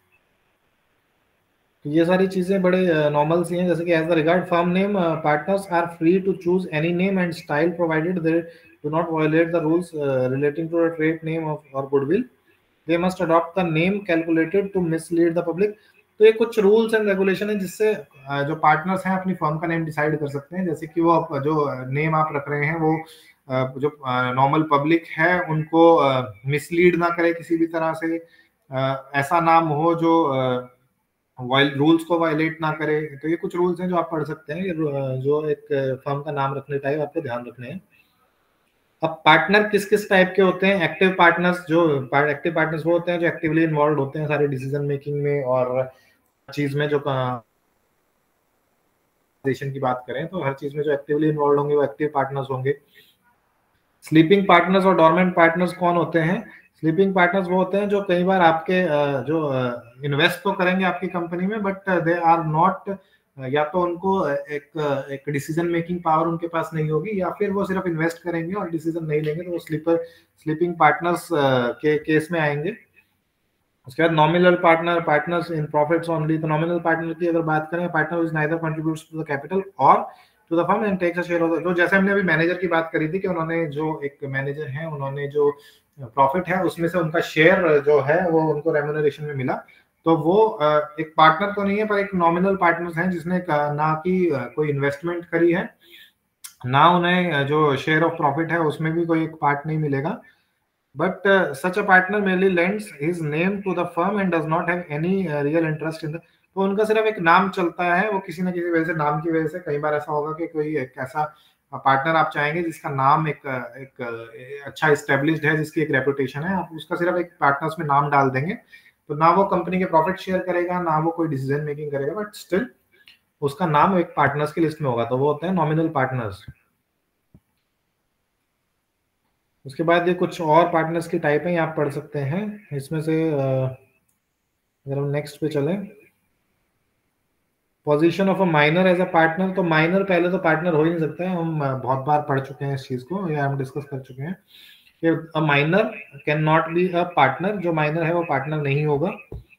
तो ये सारी चीजें बड़े नॉर्मल सी हैं, जैसे कि as the regard firm name partners are free to choose any name and style provided they do not violate the rules relating to the trade name or goodwill. They must adopt the name calculated to mislead the public। तो ये कुछ रूल्स एंड रेगुलेशन है जिससे जो पार्टनर्स हैं अपनी फर्म का नेम डिसाइड कर सकते हैं, जैसे कि वो जो नेम आप रख रहे हैं वो जो नॉर्मल पब्लिक है उनको मिसलीड ना करे किसी भी तरह से, ऐसा नाम हो जो रूल्स को वायलेट ना करे। तो ये कुछ रूल्स हैं जो आप पढ़ सकते हैं, जो एक फर्म का नाम रखने टाइम आपको ध्यान रखने हैं। अब पार्टनर किस किस टाइप के होते हैं? एक्टिव पार्टनर्स, जो एक्टिव पार्टनर्स वो होते हैं जो एक्टिवली इन्वॉल्व होते हैं सारे डिसीजन मेकिंग में और चीज में, जो की बात करें तो हर चीज में जो एक्टिवली इन्वॉल्व होंगे वो एक्टिव पार्टनर्स होंगे। स्लीपिंग पार्टनर्स और डोरमेंट पार्टनर्स कौन होते हैं? स्लीपिंग पार्टनर्स वो होते हैं जो कई बार आपके जो इन्वेस्ट तो करेंगे आपकी कंपनी में, बट दे आर नॉट, या तो उनको एक एक डिसीजन मेकिंग पावर उनके पास नहीं होगी, या फिर वो सिर्फ इन्वेस्ट करेंगे और डिसीजन नहीं लेंगे, तो वो स्लीपर स्लीपिंग पार्टनर्स के केस में आएंगे। उसके बाद nominal partner, partners in profits only. तो नॉमिनल पार्टनर की अगर बात करें, partner is neither contributes to the capital or to the firm and takes a share of the, जो जैसे हमने अभी मैनेजर की बात करी थी कि उन्होंने जो एक मैनेजर है उन्होंने जो प्रॉफिट है उसमें से उनका शेयर जो है वो उनको रेम्यूनरेशन में मिला, तो वो एक पार्टनर तो नहीं है पर एक नॉमिनल पार्टनर्स हैं जिसने ना कि कोई इन्वेस्टमेंट करी है, ना उन्हें जो शेयर ऑफ प्रॉफिट है उसमें भी कोई एक पार्ट नहीं मिलेगा। But uh, such a partner merely lends his name to the firm and does not have any uh, real interest in the, तो उनका सिर्फ एक नाम चलता है, वो किसी ना किसी वजह से, नाम की वजह से। कई बार ऐसा होगा कि कोई एक ऐसा पार्टनर आप चाहेंगे जिसका नाम एक एक, एक अच्छा इस्टेब्लिश्ड है, जिसकी एक रेपुटेशन है, आप उसका सिर्फ एक पार्टनर्स में नाम डाल देंगे तो ना वो कंपनी के प्रॉफिट शेयर करेगा, ना वो कोई डिसीजन मेकिंग करेगा, बट स्टिल उसका नाम एक पार्टनर्स की लिस्ट में होगा, तो वो होते हैं नॉमिनल पार्टनर्स। उसके बाद ये कुछ और पार्टनर्स की टाइप है, आप पढ़ सकते हैं इसमें से। अगर हम नेक्स्ट पे चलें, position of a minor as a partner, तो माइनर पहले तो पार्टनर हो ही नहीं सकता है, हम बहुत बार पढ़ चुके हैं इस चीज को, या हम डिस्कस कर चुके हैं कि a minor can not be a partner, जो माइनर है वो पार्टनर नहीं होगा।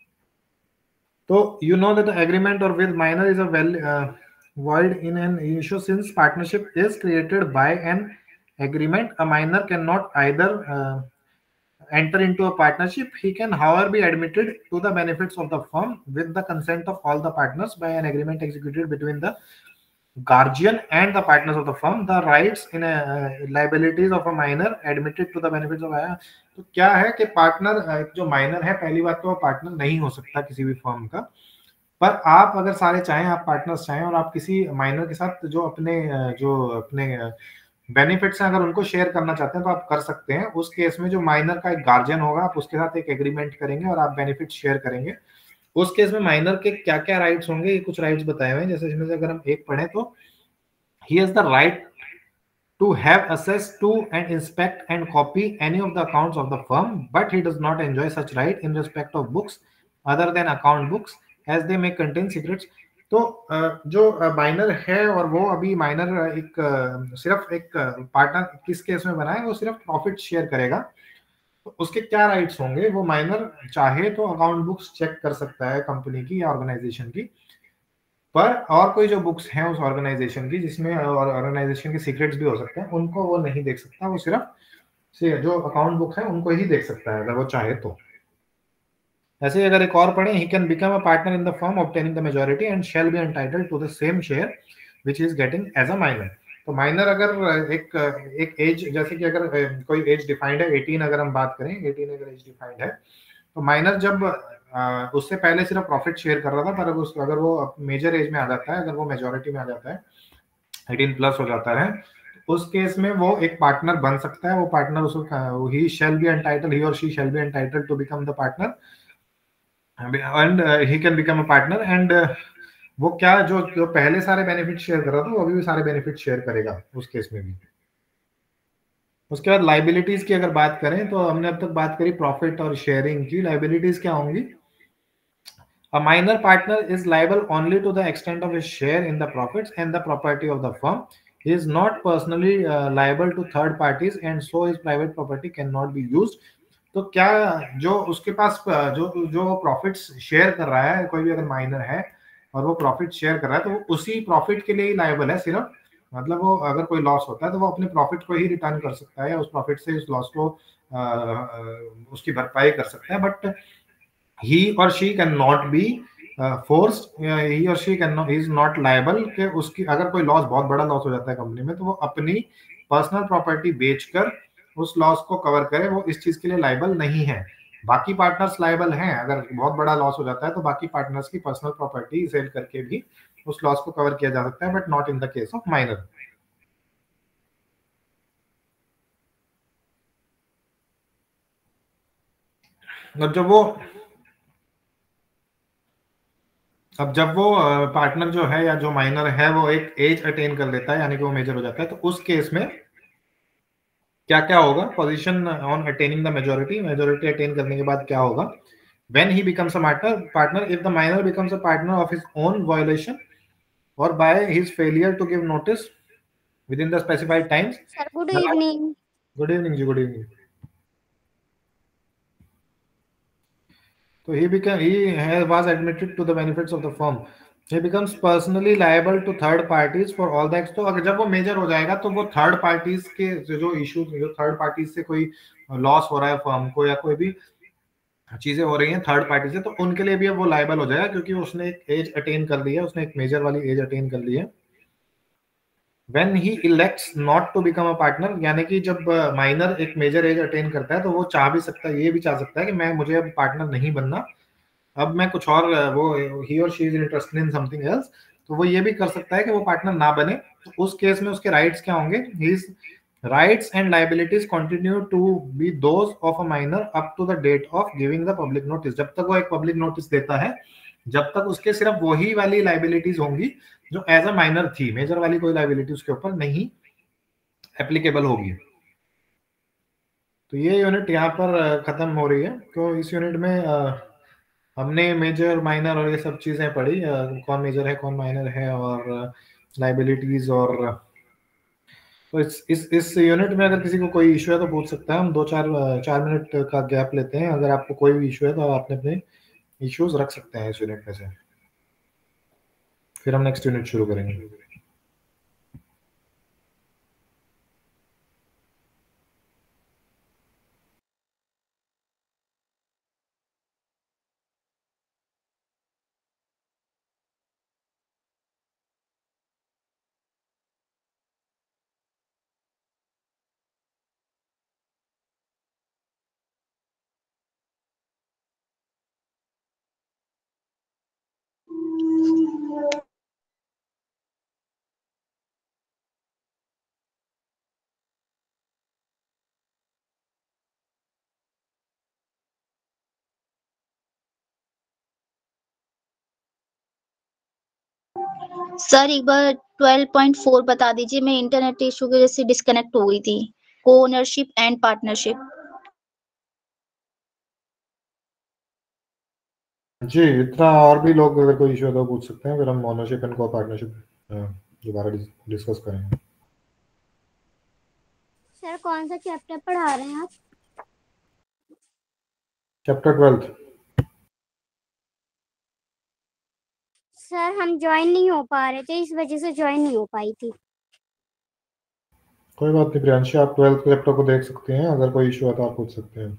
तो you know that the agreement or with minor is a well void in an issue since partnership is created by an agreement. A minor cannot either uh, enter into a partnership. He can, however, be admitted to the benefits of the firm with the consent of all the partners by an agreement executed between the guardian and the partners of the firm. The rights in a, uh, liabilities of a minor admitted to the benefits of a, तो क्या है कि पार्टनर जो माइनर है, पहली बात तो वो पार्टनर नहीं हो सकता किसी भी फर्म का, पर आप अगर सारे चाहें, आप पार्टनर्स चाहें और आप किसी माइनर के साथ जो अपने जो अपने बेनिफिट्स हैं अगर उनको शेयर करना चाहते हैं तो आप कर सकते हैं। उस केस में जो माइनर का एक गार्जियन होगा, आप उसके साथ एक एग्रीमेंट करेंगे और आप बेनिफिट शेयर करेंगे। उस केस में माइनर के क्या क्या राइट्स होंगे, ये कुछ राइट्स बताए हुए हैं, जैसे इसमें से अगर हम एक पढ़ें तो he has the right to have access to and inspect and copy any of the accounts of the firm, but he does not enjoy such right in respect of books other than account books as they may contain secrets. तो जो माइनर है और वो अभी माइनर एक सिर्फ एक पार्टनर किस केस में बना है, वो सिर्फ प्रॉफिट शेयर करेगा, तो उसके क्या राइट्स होंगे? वो माइनर चाहे तो अकाउंट बुक्स चेक कर सकता है कंपनी की या ऑर्गेनाइजेशन की, पर और कोई जो बुक्स हैं उस ऑर्गेनाइजेशन की जिसमें ऑर्गेनाइजेशन के सीक्रेट्स भी हो सकते हैं, उनको वो नहीं देख सकता, वो सिर्फ से जो अकाउंट बुक है उनको ही देख सकता है अगर वो चाहे तो। ऐसे अगर एक और पढ़े, he can become a partner in the firm obtaining the majority and shall be entitled to the same share which is getting as a minor. तो माइनर अगर एक एक एज, जैसे कि अगर कोई एज डिफाइंड है अठारह, अगर हम बात करें अठारह अगर एज डिफाइंड है, तो माइनर जब आ, उससे पहले सिर्फ प्रॉफिट शेयर कर रहा था, पर अगर, अगर वो मेजर एज में आ जाता है, अगर वो मेजॉरिटी में आ जाता है, अठारह प्लस हो जाता है, उस केस में वो एक पार्टनर बन सकता है। वो पार्टनर उसको ही शैल be entitled, he or she shall be entitled to become the partner and he can become a partner and वो क्या जो जो पहले सारे बेनिफिट शेयर कर रहा था वो अभी भी सारे बेनिफिट शेयर करेगा उस केस में भी। उसके बाद लाइबिलिटीज की अगर बात करें तो हमने अब तक बात करी प्रॉफिट और शेयरिंग की, लाइबिलिटीज क्या होंगी? A minor partner is liable only to the extent of his share in the profits and the property of the firm. He is not personally uh, liable to third parties and so his private property cannot be used. तो क्या जो उसके पास जो जो प्रॉफिट्स शेयर कर रहा है, कोई भी अगर माइनर है और वो प्रॉफिट शेयर कर रहा है, तो वो उसी प्रॉफिट के लिए ही लायबल है सिर्फ। मतलब वो अगर कोई लॉस होता है तो वो अपने प्रॉफिट को ही रिटर्न कर सकता है या उस प्रॉफिट से उस लॉस को आ, उसकी भरपाई कर सकता है, but he or she cannot be uh, forced, uh, he or she can he is not liable कि उसकी अगर कोई लॉस, बहुत बड़ा लॉस हो जाता है कंपनी में, तो वो अपनी पर्सनल प्रॉपर्टी बेचकर उस लॉस को कवर करे, वो इस चीज के लिए लायबल नहीं है। बाकी पार्टनर्स लायबल हैं, अगर बहुत बड़ा लॉस हो जाता है तो बाकी पार्टनर्स की पर्सनल प्रॉपर्टी सेल करके भी उस लॉस को कवर किया जा सकता है, but not in the case of minor. अब जब वो अब जब वो पार्टनर जो है या जो माइनर है वो एक एज अटेन कर लेता है, यानी कि वो मेजर हो जाता है, तो उस केस में क्या क्या होगा? Position on attaining the majority, majority attain करने के बाद क्या होगा? When he becomes a martyr partner, if the minor becomes a partner of his own violation or by his failure to give notice within the specified times. Sir good evening. Good evening ji, good evening. So he became he has, was admitted to the benefits of the firm. He becomes personally liable to third parties for all the acts. तो अगर जब वो मेजर हो जाएगा तो वो थर्ड पार्टीज के जो इश्यूज, जो थर्ड पार्टीज से कोई लॉस हो रहा है फर्म को या कोई भी चीजें हो रही हैं थर्ड पार्टी से, तो उनके लिए भी अब वो लायबल हो जाएगा, क्योंकि उसने एक एज अटेन कर ली है, उसने एक मेजर वाली एज अटेन कर ली है। When he elects not to become a partner, यानी कि जब माइनर एक मेजर एज अटेन करता है तो वो चाह भी सकता है, ये भी चाह सकता है कि मैं मुझे अब पार्टनर नहीं बनना, अब मैं कुछ और, वो he or she is interested in something else, तो वो ये भी कर सकता है कि वो पार्टनर ना बने। तो उस केस में उसके राइट्स क्या होंगे? His rights and liabilities continue to be those of a minor up to the date of giving the public notice. जब तक वो एक पब्लिक नोटिस देता है, जब तक उसके सिर्फ वही वाली लाइबिलिटीज होंगी जो एज अ माइनर थी, मेजर वाली कोई लाइबिलिटी उसके ऊपर नहीं एप्लीकेबल होगी। तो ये यूनिट यहाँ पर खत्म हो रही है। तो इस यूनिट में हमने मेजर माइनर और ये सब चीजें पढ़ी, कौन मेजर है कौन माइनर है और लाइबिलिटीज। और तो इस इस इस यूनिट में अगर किसी को कोई इशू है तो पूछ सकता है, हम दो चार चार मिनट का गैप लेते हैं। अगर आपको कोई भी इशू है तो आप अपने अपने इश्यूज रख सकते हैं इस यूनिट में से, फिर हम नेक्स्ट यूनिट शुरू करेंगे। सर एक बार ट्वेल्व पॉइंट फोर बता दीजिए, मैं इंटरनेट इशू की वजह से डिस्कनेक्ट हो गई थी। को ओनरशिप एंड पार्टनरशिप। जी, इतना और भी लोग अगर कोई इशू है तो पूछ सकते हैं, फिर हम ओनरशिप एंड को पार्टनरशिप दोबारा डिस्कस करेंगे। सर कौन सा चैप्टर पढ़ा रहे हैं आप? Chapter twelfth. सर हम ज्वाइन नहीं हो पा रहे थे, इस वजह से ज्वाइन नहीं हो पाई थी। कोई बात नहीं प्रियांशी, आप ट्वेल्थ चैप्टर को देख सकते हैं, अगर कोई इशू है तो आप पूछ सकते हैं।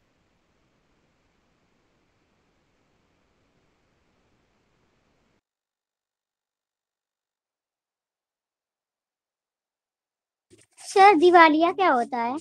सर दिवालिया क्या होता है?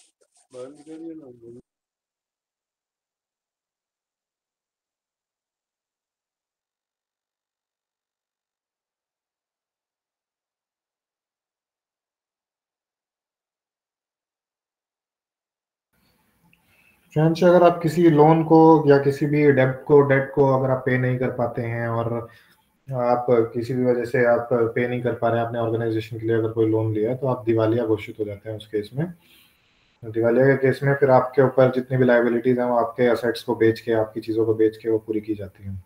फ्रेंड्स, अगर आप किसी लोन को या किसी भी डेब्ट को डेट को अगर आप पे नहीं कर पाते हैं और आप किसी भी वजह से आप पे नहीं कर पा रहे हैं अपने ऑर्गेनाइजेशन के लिए, अगर कोई लोन लिया है तो आप दिवालिया घोषित हो जाते हैं उस केस में। दिवालिया के केस में फिर आपके ऊपर जितनी भी लाइबिलिटीज हैं वो आपके असेट्स को बेच के, आपकी चीज़ों को बेच के वो पूरी की जाती हैं।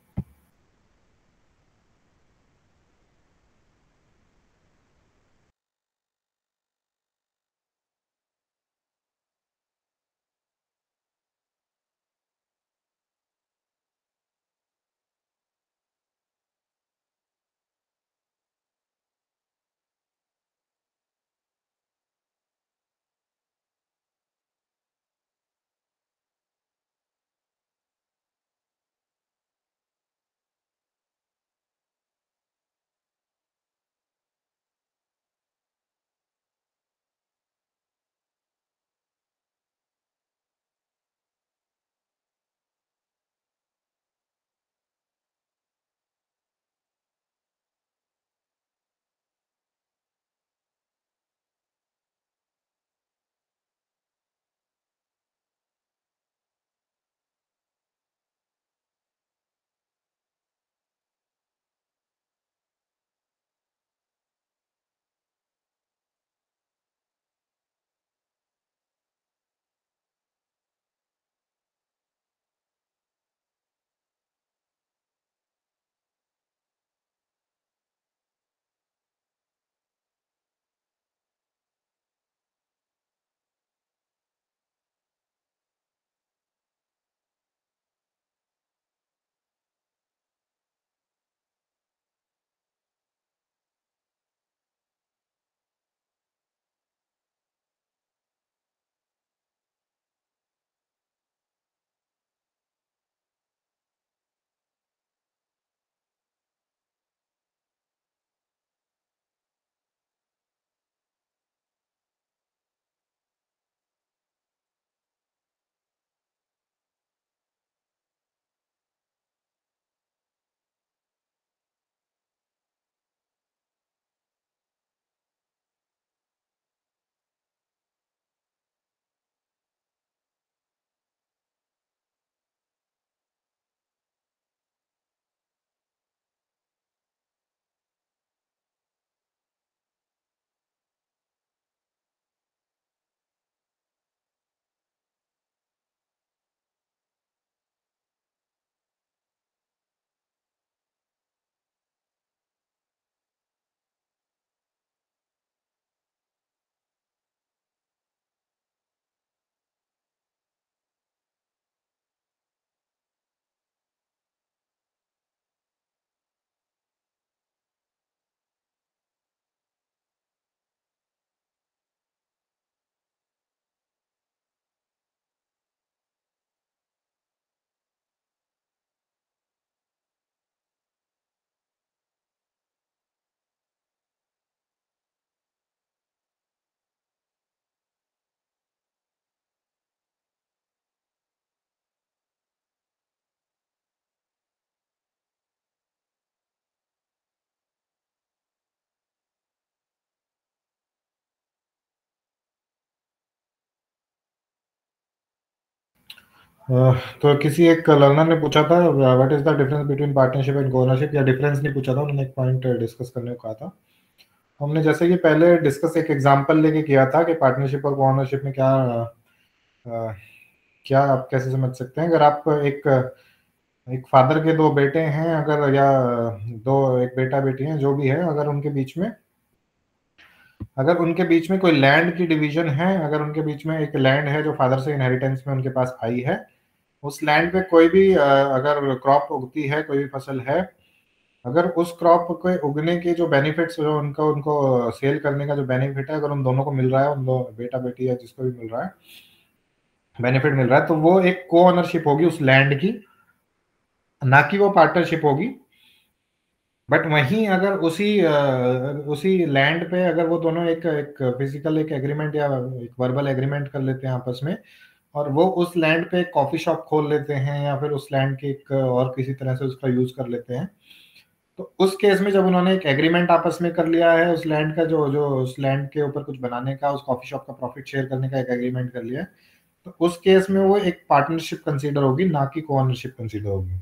तो किसी एक लर्नर ने पूछा था what is the difference between partnership and ownership, या डिफरेंस नहीं पूछा था, उन्होंने एक पॉइंट डिस्कस करने को कहा था। हमने जैसे कि पहले डिस्कस एक एग्जांपल लेके किया था कि पार्टनरशिप और ओनरशिप में क्या आ, क्या आप कैसे समझ सकते हैं। अगर आप एक एक फादर के दो बेटे हैं, अगर या दो एक बेटा बेटी हैं जो भी है, अगर उनके बीच में अगर उनके बीच में कोई लैंड की डिवीजन है, अगर उनके बीच में एक लैंड है जो फादर से इनहेरिटेंस में उनके पास आई है, उस लैंड पे कोई भी अगर क्रॉप उगती है, कोई भी फसल है, अगर उस क्रॉप के उगने के जो बेनिफिट्स जो उनको उनको सेल करने का जो बेनिफिट है, अगर उन दोनों को मिल रहा है, उन दो बेटा बेटी है जिसको भी मिल रहा है बेनिफिट मिल रहा है, तो वो एक को ओनरशिप होगी उस लैंड की, ना कि वो पार्टनरशिप होगी। बट वहीं अगर उसी उसी लैंड पे अगर वो दोनों एक एक फिजिकल एक एग्रीमेंट या एक वर्बल एग्रीमेंट कर लेते हैं आपस में, और वो उस लैंड पे एक कॉफी शॉप खोल लेते हैं, या फिर उस लैंड के एक और किसी तरह से उसका यूज कर लेते हैं, तो उस केस में जब उन्होंने एक एग्रीमेंट आपस में कर लिया है, उस लैंड का जो जो उस लैंड के ऊपर कुछ बनाने का, उस कॉफी शॉप का प्रॉफिट शेयर करने का एक एग्रीमेंट कर लिया है, तो उस केस में वो एक पार्टनरशिप कंसीडर होगी, ना कि को ओनरशिप कंसीडर होगी।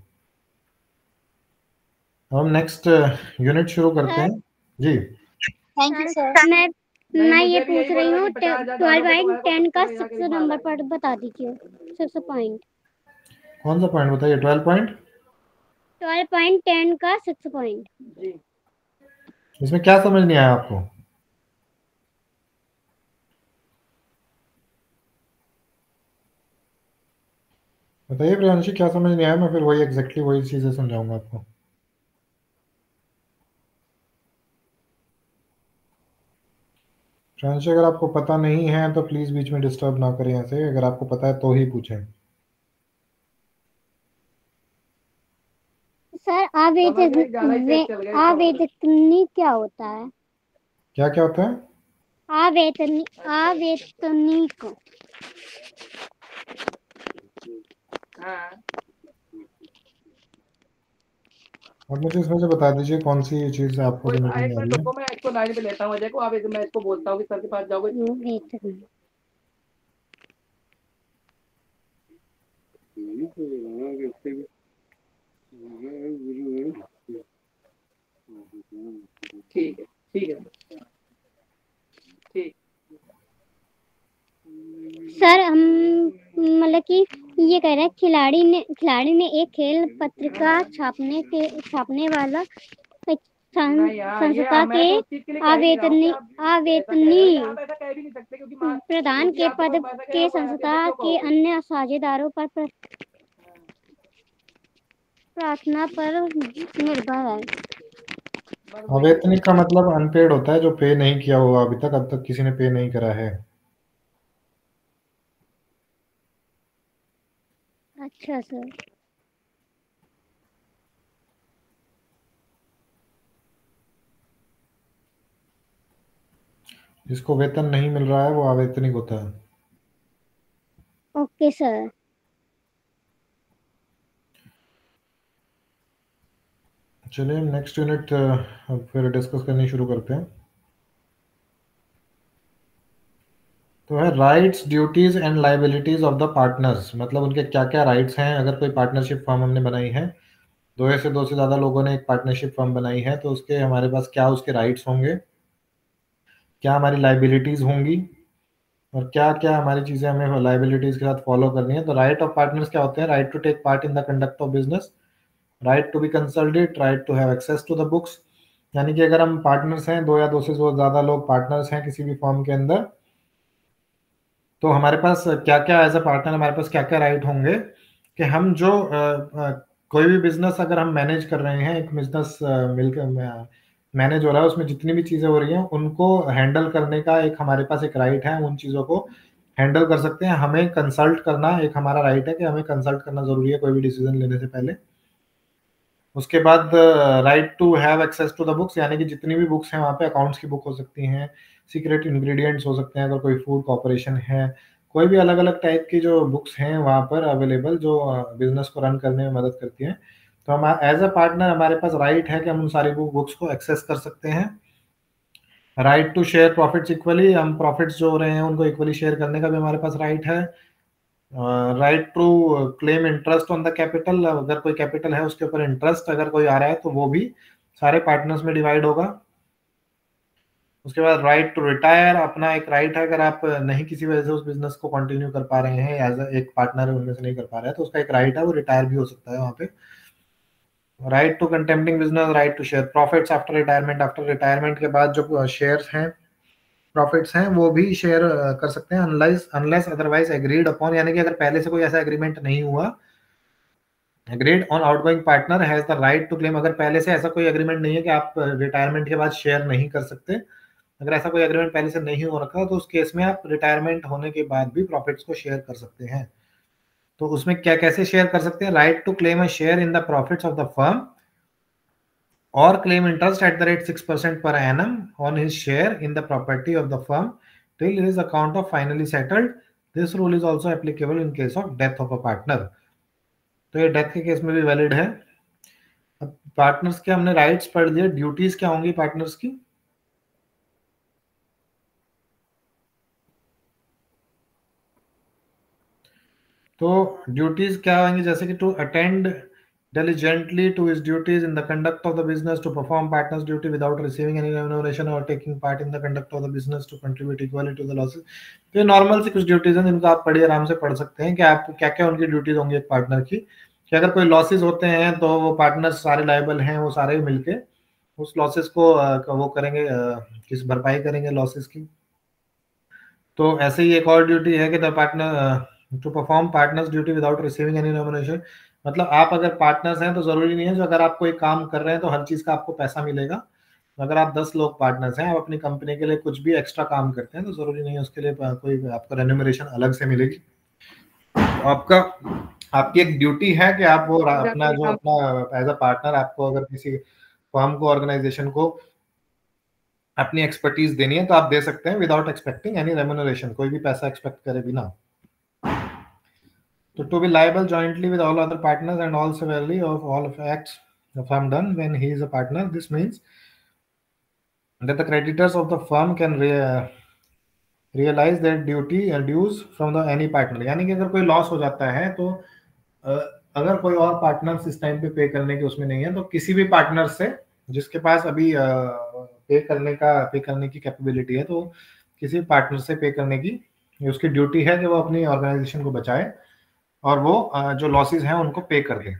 हम नेक्स्ट यूनिट शुरू करते हैं जी। Thank you sir. मैं मैं ये पूछ रही हूँ ट्वेल्व पॉइंट टेन का सिक्स नंबर पर बता दीजिए, सिक्स पॉइंट। कौन सा पॉइंट बताइए? Twelve point twelve point ten का सिक्स पॉइंट। इसमें क्या समझ नहीं आया आपको? बताइए प्रियांशी, क्या समझ नहीं आया, मैं फिर वही एग्जैक्टली वही चीजें समझाऊंगा आपको। प्रियांशी, अगर आपको पता नहीं है तो प्लीज बीच में डिस्टर्ब ना करें ऐसे, अगर आपको पता है तो ही पूछें। सर आवेदक आवेदनी क्या होता है? क्या क्या होता है? आवेदनी आवेदनिक। हाँ, अब मुझे इसमें से बता दीजिए कौन सी ये चीज आपको कोई समझ एक नहीं आ मिनट रही है। रुको, मैं इसको लाइन पे लेता हूँ अजय को। आप एक मैं इसको बोलता हूँ कि सर के पास जाओगे। वेतन। ठीक है, ठीक है, ठीक। सर हम मतलब कि ये कह रहे हैं खिलाड़ी ने खिलाड़ी ने एक खेल पत्रिका छापने के छापने वाला सं, नहीं यार, ये संस्था मैं के तो उस चीज के लिए कह ही नहीं रहा हूँ आवेदनी कि आप ऐसा आवेदनी कह रहे हो। आप ऐसा कह भी नहीं सकते क्योंकि मान- प्रधान क्योंकि के आपको पद कोई पैसा के कहेगा, कोई संस्था ऐसे क्यों के कहोगे? अन्य साझेदारों पर प्र- प्रार्थना पर निर्भर है। बस वही है। अवेतनिक का मतलब अनपेड होता है, जो पे नहीं किया हुआ अभी तक, अब तक किसी ने पे नहीं करा है। अच्छा सर। जिसको वेतन नहीं मिल रहा है वो अवेतनिक होता है। Okay sir. चलिए नेक्स्ट यूनिट फिर डिस्कस करनी शुरू करते हैं। तो है rights, duties and liabilities of the partners, मतलब उनके क्या क्या राइट्स हैं। अगर कोई पार्टनरशिप फर्म हमने बनाई है, दो या से दो से ज़्यादा लोगों ने एक पार्टनरशिप फर्म बनाई है, तो उसके हमारे पास क्या उसके राइट्स होंगे, क्या हमारी लाइबिलिटीज होंगी, और क्या क्या हमारी चीज़ें हमें लाइबिलिटीज के साथ फॉलो करनी है। तो राइट ऑफ पार्टनर्स क्या होते हैं? Right to take part in the conduct of business, right to be consulted, right to have access to the books. यानी कि अगर हम पार्टनर्स हैं, दो या दो से ज़्यादा लोग पार्टनर्स हैं किसी भी फर्म के अंदर, तो हमारे पास क्या क्या एज अ पार्टनर हमारे पास क्या क्या राइट होंगे कि हम जो आ, आ, कोई भी बिजनेस अगर हम मैनेज कर रहे हैं, एक बिजनेस मिलकर मैनेज हो रहा है, उसमें जितनी भी चीज़ें हो रही हैं उनको हैंडल करने का एक हमारे पास एक राइट है, उन चीज़ों को हैंडल कर सकते हैं। हमें कंसल्ट करना एक हमारा राइट है कि हमें कंसल्ट करना ज़रूरी है कोई भी डिसीजन लेने से पहले। उसके बाद right to have access to the books, यानी कि जितनी भी बुक्स हैं वहाँ पे अकाउंट्स की बुक हो सकती हैं, सीक्रेट इंग्रेडिएंट्स हो सकते हैं, अगर कोई फूड कॉर्पोरेशन है, कोई भी अलग अलग टाइप की जो बुक्स हैं वहाँ पर अवेलेबल जो बिजनेस को रन करने में मदद करती हैं। तो हम एज अ पार्टनर हमारे पास राइट है कि हम उन सारी बुक्स को एक्सेस कर सकते हैं। Right to share profits equally, हम प्रॉफिट्स जो हो रहे हैं उनको इक्वली शेयर करने का भी हमारे पास राइट है। Right to claim interest on the capital, अगर कोई कैपिटल है उसके ऊपर इंटरेस्ट अगर कोई आ रहा है तो वो भी सारे पार्टनर्स में डिवाइड होगा। उसके बाद राइट टू रिटायर, अपना एक राइट है, अगर आप नहीं किसी वजह से उस बिजनेस को कंटिन्यू कर पा रहे हैं, एज एक पार्टनर उनमें से नहीं कर पा रहे हैं, तो उसका एक राइट है, वो रिटायर भी हो सकता है वहाँ पे। Right to competing business, right to share profits after retirement, after retirement के बाद जो शेयर्स हैं, प्रॉफिट्स हैं, वो भी शेयर कर सकते हैं unless unless otherwise agreed upon, यानी कि अगर पहले से कोई ऐसा एग्रीमेंट नहीं हुआ। Agreed on outgoing partner has the right to claim, अगर पहले से ऐसा कोई एग्रीमेंट नहीं है कि आप रिटायरमेंट के बाद शेयर नहीं कर सकते, अगर ऐसा कोई एग्रीमेंट पहले से नहीं हो रखा तो उस केस में आप रिटायरमेंट होने के बाद भी प्रॉफिट्स को शेयर कर सकते हैं। तो उसमें क्या कैसे शेयर कर सकते हैं? Right to claim a share in the profits of the firm or claim interest at the rate six percent per annum on his share in the property of the firm till his account of finally settled. This rule is also applicable in case of death of a partner. तो ये डेथ के केस में भी वैलिड है। अब पार्टनर्स के हमने राइट्स पढ़ लिए, ड्यूटीज क्या होंगी पार्टनर्स की? तो ड्यूटीज क्या होंगी? जैसे कि to attend diligently to his duties in the conduct of the business, to perform partner's duty without receiving any remuneration or taking part in the conduct of the business, to contribute equally to the losses. तो ये नॉर्मल सी कुछ ड्यूटीज हैं जिनको आप पढ़िए, आराम से पढ़ सकते हैं कि आप क्या क्या उनकी ड्यूटीज होंगी एक पार्टनर की, कि अगर कोई लॉसेस होते हैं तो वो पार्टनर्स सारे लायबल हैं, वो सारे मिलके उस लॉसेस को वो करेंगे, किस भरपाई करेंगे लॉसेस की। तो ऐसे ही एक और ड्यूटी है कि the partner to perform partners duty without receiving any remuneration, मतलब आप अगर पार्टनर्स हैं तो जरूरी नहीं है जो अगर आप कोई काम कर रहे हैं तो हर चीज का आपको पैसा मिलेगा। अगर आप दस लोग पार्टनर्स हैं, आप अपनी कंपनी के लिए कुछ भी एक्स्ट्रा काम करते हैं तो जरूरी नहीं है उसके लिए कोई आपको रेम्युनरेशन अलग से मिलेगी। तो आपका आपकी एक ड्यूटी है कि आप वो अपना जो अपना एज अ पार्टनर आपको अगर किसी फर्म को, ऑर्गेनाइजेशन को अपनी एक्सपर्टीज देनी है तो आप दे सकते हैं विदाउट एक्सपेक्टिंग एनी रेम्युनरेशन, कोई भी पैसा एक्सपेक्ट करे बिना। So to be liable jointly with all other partners and all severally of all of acts the firm done when he is a partner. This means that the creditors of the firm can re realize their duty and dues from the any partner. यानी कि अगर कोई लॉस हो जाता है तो अगर कोई और पार्टनर इस टाइम पे पे करने की उसमें नहीं है तो किसी भी पार्टनर से जिसके पास अभी पे करने का पे करने की कैपेबिलिटी है तो किसी पार्टनर से पे करने की उसकी ड्यूटी है कि वो अपनी ऑर्गेनाइजेशन को बचाए और वो जो लॉसेस हैं उनको पे कर दें।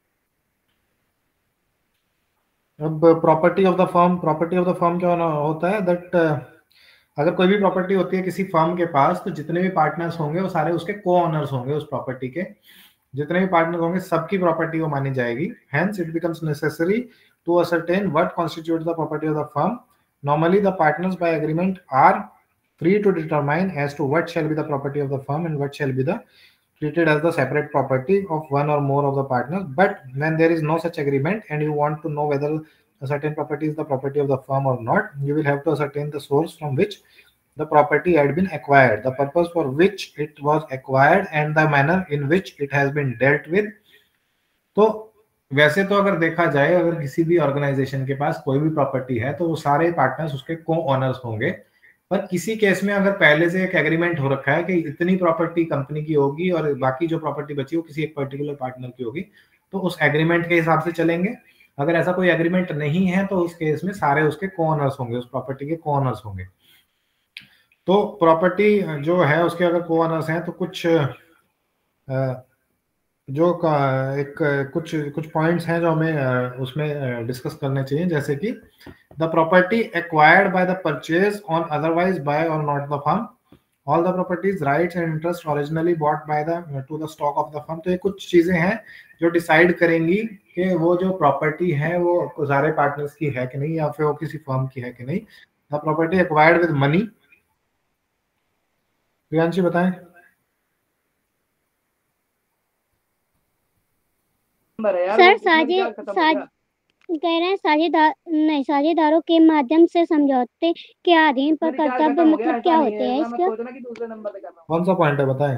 अब property of the firm, property of the firm क्या होता है? दैट अगर कोई भी प्रॉपर्टी होती है किसी फर्म के पास तो जितने भी पार्टनर्स होंगे वो सारे उसके को ऑनर्स होंगे, उस प्रॉपर्टी के जितने भी पार्टनर्स होंगे सबकी प्रॉपर्टी वो मानी जाएगी। Hence it becomes necessary to ascertain what constitutes the property of the firm. Normally the partners by agreement are free to determine as to what shall be the property of the firm and what shall be the treated as the separate property of one or more of the partners. But when there is no such agreement and you want to know whether a certain property is the property of the firm or not, you will have to ascertain the source from which the property had been acquired, the purpose for which it was acquired and the manner in which it has been dealt with. तो वैसे तो अगर देखा जाए अगर किसी भी ऑर्गेनाइजेशन के पास कोई भी प्रॉपर्टी है तो वो सारे पार्टनर्स उसके को ऑनर्स होंगे, पर किसी केस में अगर पहले से एक एग्रीमेंट हो रखा है कि इतनी प्रॉपर्टी कंपनी की होगी और बाकी जो प्रॉपर्टी बची वो किसी एक पर्टिकुलर पार्टनर की होगी तो उस एग्रीमेंट के हिसाब से चलेंगे। अगर ऐसा कोई एग्रीमेंट नहीं है तो उस केस में सारे उसके को ऑनर्स होंगे, उस प्रॉपर्टी के को ऑनर्स होंगे। तो प्रॉपर्टी जो है उसके अगर को ऑनर्स हैं तो कुछ जो एक कुछ कुछ पॉइंट्स हैं जो हमें उसमें डिस्कस करने चाहिए, जैसे कि the property acquired by the purchase on otherwise by और not the firm, all the properties rights and interest originally bought by the to the stock of the firm. तो ये कुछ चीजें हैं जो डिसाइड करेंगी कि वो जो प्रॉपर्टी है वो सारे पार्टनर्स की है कि नहीं या फिर वो किसी फर्म की है कि नहीं। The property acquired with money, Priyanshi बताएं। सर साझे साझ कह रहे हैं साझेदार नहीं साझेदारों के माध्यम से समझौते के अधीन पर कर्तव्य मतलब क्या होते हैं इसका? कौन सा पॉइंट है बताएं।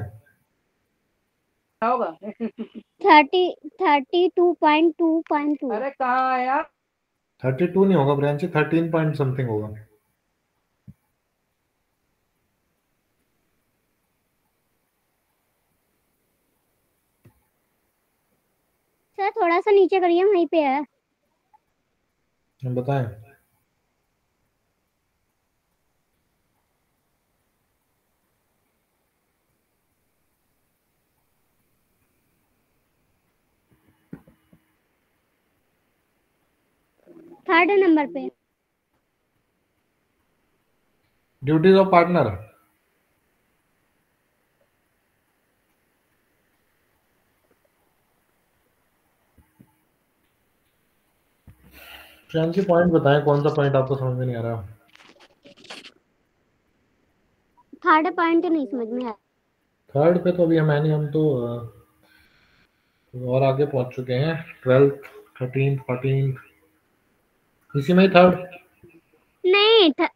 होगा thirty thirty two point two point two. अरे कहाँ है यार? थर्टी टू नहीं होगा ब्रांच, थर्टीन पॉइंट समथिंग होगा। सर थोड़ा सा नीचे करिए, वहीं पे है। बताएं। थर्ड नंबर पे। Duties of partner. Friend ji point बताएं, कौन सा पॉइंट आपको समझ में नहीं आ रहा? थर्ड पॉइंट नहीं समझ में आया। थर्ड पे तो अभी हम है नहीं, हम तो अ, और आगे पहुंच चुके हैं। ट्वेल्थ, थर्टीन, फोर्टीन, इसी में ही थर्ड। नहीं थ...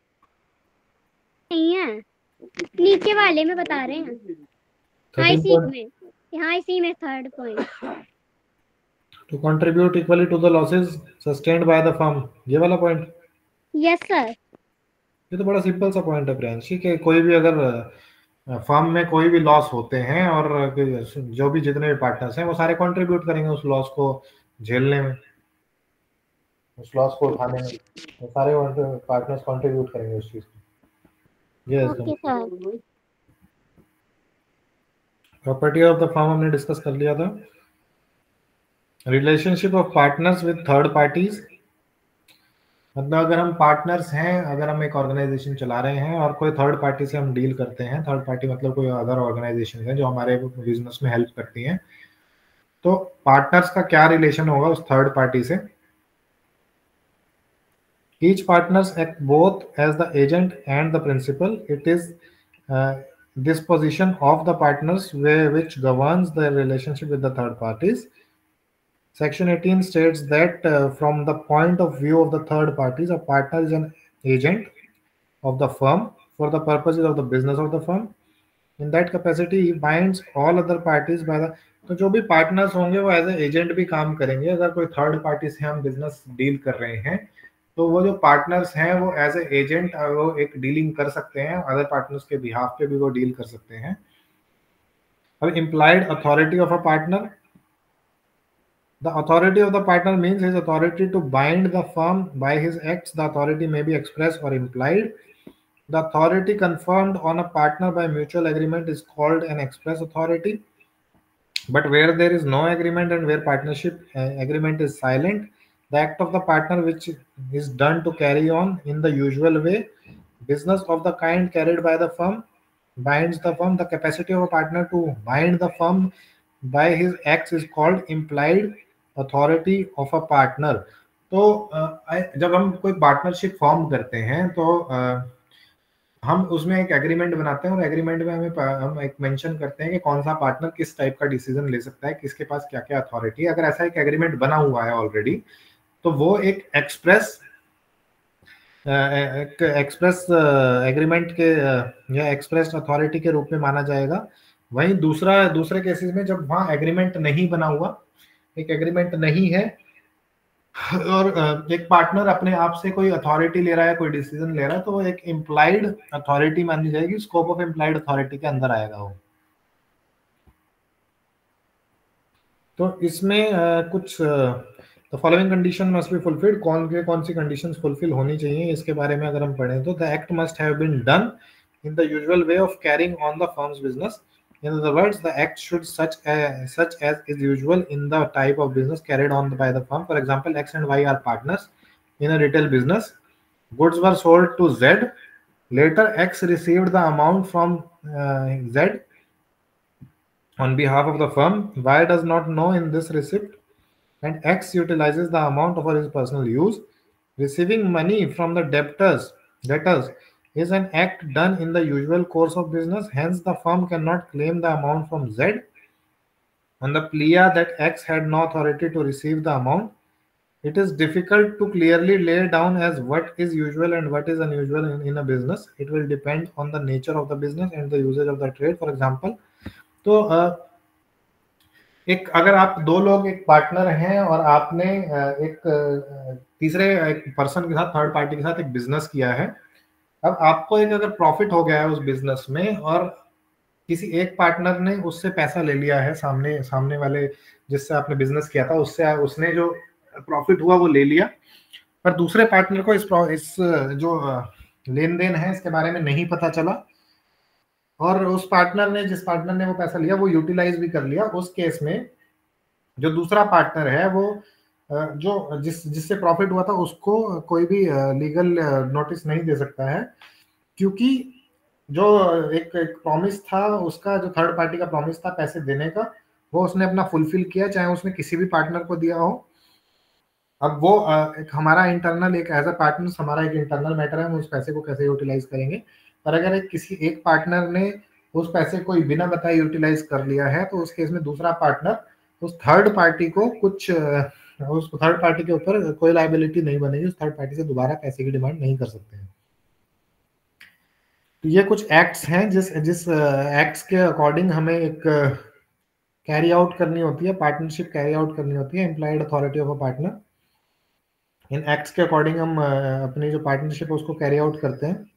नहीं है, नीचे वाले में बता रहे हैं। हाँ थर्टीन इसी पॉइंट में, हाँ इसी में third point. To contribute equally to the losses sustained by the firm, ये वाला पॉइंट। Yes sir. ये तो बड़ा सिंपल सा पॉइंट है प्रियांशी, कि कोई भी अगर फर्म में कोई भी लॉस होते हैं और जो भी जितने भी पार्टनर्स हैं वो सारे कंट्रीब्यूट करेंगे उस लॉस को झेलने में, उस लॉस को उठाने में, वो सारे पार्टनर्स कंट्रीब्यूट करेंगे उस चीज को। ये okay sir. Property of the firm हमने डिस्कस कर लिया था। Relationship of partners with third parties, मतलब अगर हम पार्टनर्स हैं, अगर हम एक ऑर्गेनाइजेशन चला रहे हैं और कोई थर्ड पार्टी से हम डील करते हैं, थर्ड पार्टी मतलब कोई अदर ऑर्गेनाइजेशन है जो हमारे बिजनेस में हेल्प करती हैं, तो पार्टनर्स का क्या रिलेशन होगा उस थर्ड पार्टी से? Each partners act both as the agent and the principal. It is uh, disposition of the partners where, which governs the relationship with the third parties. Section eighteen states that uh, from the point of view of the third parties, a partner is an agent of the firm for the purposes of the business of the firm. In that capacity, he binds all other parties by the, तो जो भी पार्टनर्स होंगे वो एज ए एजेंट भी काम करेंगे। अगर कोई थर्ड पार्टी से हम बिजनेस डील कर रहे हैं तो वो जो पार्टनर्स हैं वो एज ए एजेंट वो एक डीलिंग कर सकते हैं, अदर पार्टनर्स के बिहाफ पे भी वो डील कर सकते हैं। अब implied authority of a partner, the authority of the partner means his authority to bind the firm by his acts. The authority may be express और implied. The authority conferred on a partner by mutual agreement is called an express authority. But where there is no agreement and where partnership uh, agreement is silent, the act of the partner which is done to carry on in the usual way business of the kind carried by the firm binds the firm. The capacity of a partner to bind the firm by his acts is called implied authority of a partner. तो uh, जब हम कोई पार्टनरशिप फॉर्म करते हैं तो uh, हम उसमें एक एग्रीमेंट बनाते हैं और एग्रीमेंट में हमें हम एक मेंशन करते हैं कि कौन सा पार्टनर किस टाइप का डिसीजन ले सकता है, किसके पास क्या क्या अथॉरिटी है। अगर ऐसा एक एग्रीमेंट बना हुआ है ऑलरेडी तो वो एक एक्सप्रेस एक एक्सप्रेस एग्रीमेंट के या एक्सप्रेस अथॉरिटी के रूप में माना जाएगा। वहीं दूसरा दूसरे केसेस में जब वहाँ एग्रीमेंट नहीं बना हुआ, एक एग्रीमेंट नहीं है और एक पार्टनर अपने आप से कोई अथॉरिटी ले रहा है, कोई डिसीजन ले रहा है, तो वो एक इम्प्लाइड अथॉरिटी मानी जाएगी, स्कोप ऑफ इम्प्लाइड अथॉरिटी के अंदर आएगा वो। तो इसमें uh, कुछ the following condition must be fulfilled, कौन के कौन सी कंडीशंस फुलफिल होनी चाहिए इसके बारे में अगर हम पढ़ें तो the act must have been done in the usual way of carrying on the firm's business. In other words, the act should such as, such as is usual in the type of business carried on by the firm. For example, X and Y are partners in a retail business. Goods were sold to Z. Later, X received the amount from uh, Z on behalf of the firm. Y does not know in this receipt, and X utilizes the amount for his personal use. Receiving money from the debtors, debtors is an act done in the usual course of business. Hence, the firm cannot claim the amount from Z on the plea that X had no authority to receive the amount. It is difficult to clearly lay down as what is usual and what is unusual in, in a business. It will depend on the nature of the business and the usage of the trade. For example, तो एक अगर आप दो लोग एक पार्टनर हैं और आपने एक तीसरे एक पर्सन के साथ, थर्ड पार्टी के साथ एक बिजनेस किया है, अब आपको एक अगर प्रॉफिट हो गया है उस बिजनेस में और किसी एक पार्टनर ने उससे पैसा ले लिया है, सामने सामने वाले जिससे आपने बिजनेस किया था उससे उसने जो प्रॉफिट हुआ वो ले लिया, पर दूसरे पार्टनर को इस इस जो लेन देन है इसके बारे में नहीं पता चला, और उस पार्टनर ने जिस पार्टनर ने वो पैसा लिया वो यूटिलाइज भी कर लिया। उस केस में जो दूसरा पार्टनर है वो जो जिस जिससे प्रॉफिट हुआ था उसको कोई भी लीगल नोटिस नहीं दे सकता है, क्योंकि जो एक एक प्रॉमिस था उसका, जो थर्ड पार्टी का प्रॉमिस था पैसे देने का, वो उसने अपना फुलफिल किया, चाहे उसने किसी भी पार्टनर को दिया हो। अब वो एक हमारा इंटरनल एक एज अ पार्टनर हमारा एक इंटरनल मैटर है, हम उस पैसे को कैसे यूटिलाइज करेंगे। पर अगर एक किसी एक पार्टनर ने उस पैसे को बिना बताए यूटिलाइज कर लिया है तो उस केस में दूसरा पार्टनर उस थर्ड पार्टी को कुछ उस थर्ड पार्टी के ऊपर कोई लायबिलिटी नहीं बनेगी, उस थर्ड पार्टी से दोबारा पैसे की डिमांड नहीं कर सकते हैं। तो ये कुछ एक्ट्स हैं जिस जिस एक्ट्स के अकॉर्डिंग हमें एक कैरी आउट करनी होती है, पार्टनरशिप कैरी आउट करनी होती है, employed authority of a partner. इन एक्ट्स के अकॉर्डिंग हम अपनी जो पार्टनरशिप है उसको कैरी आउट करते हैं।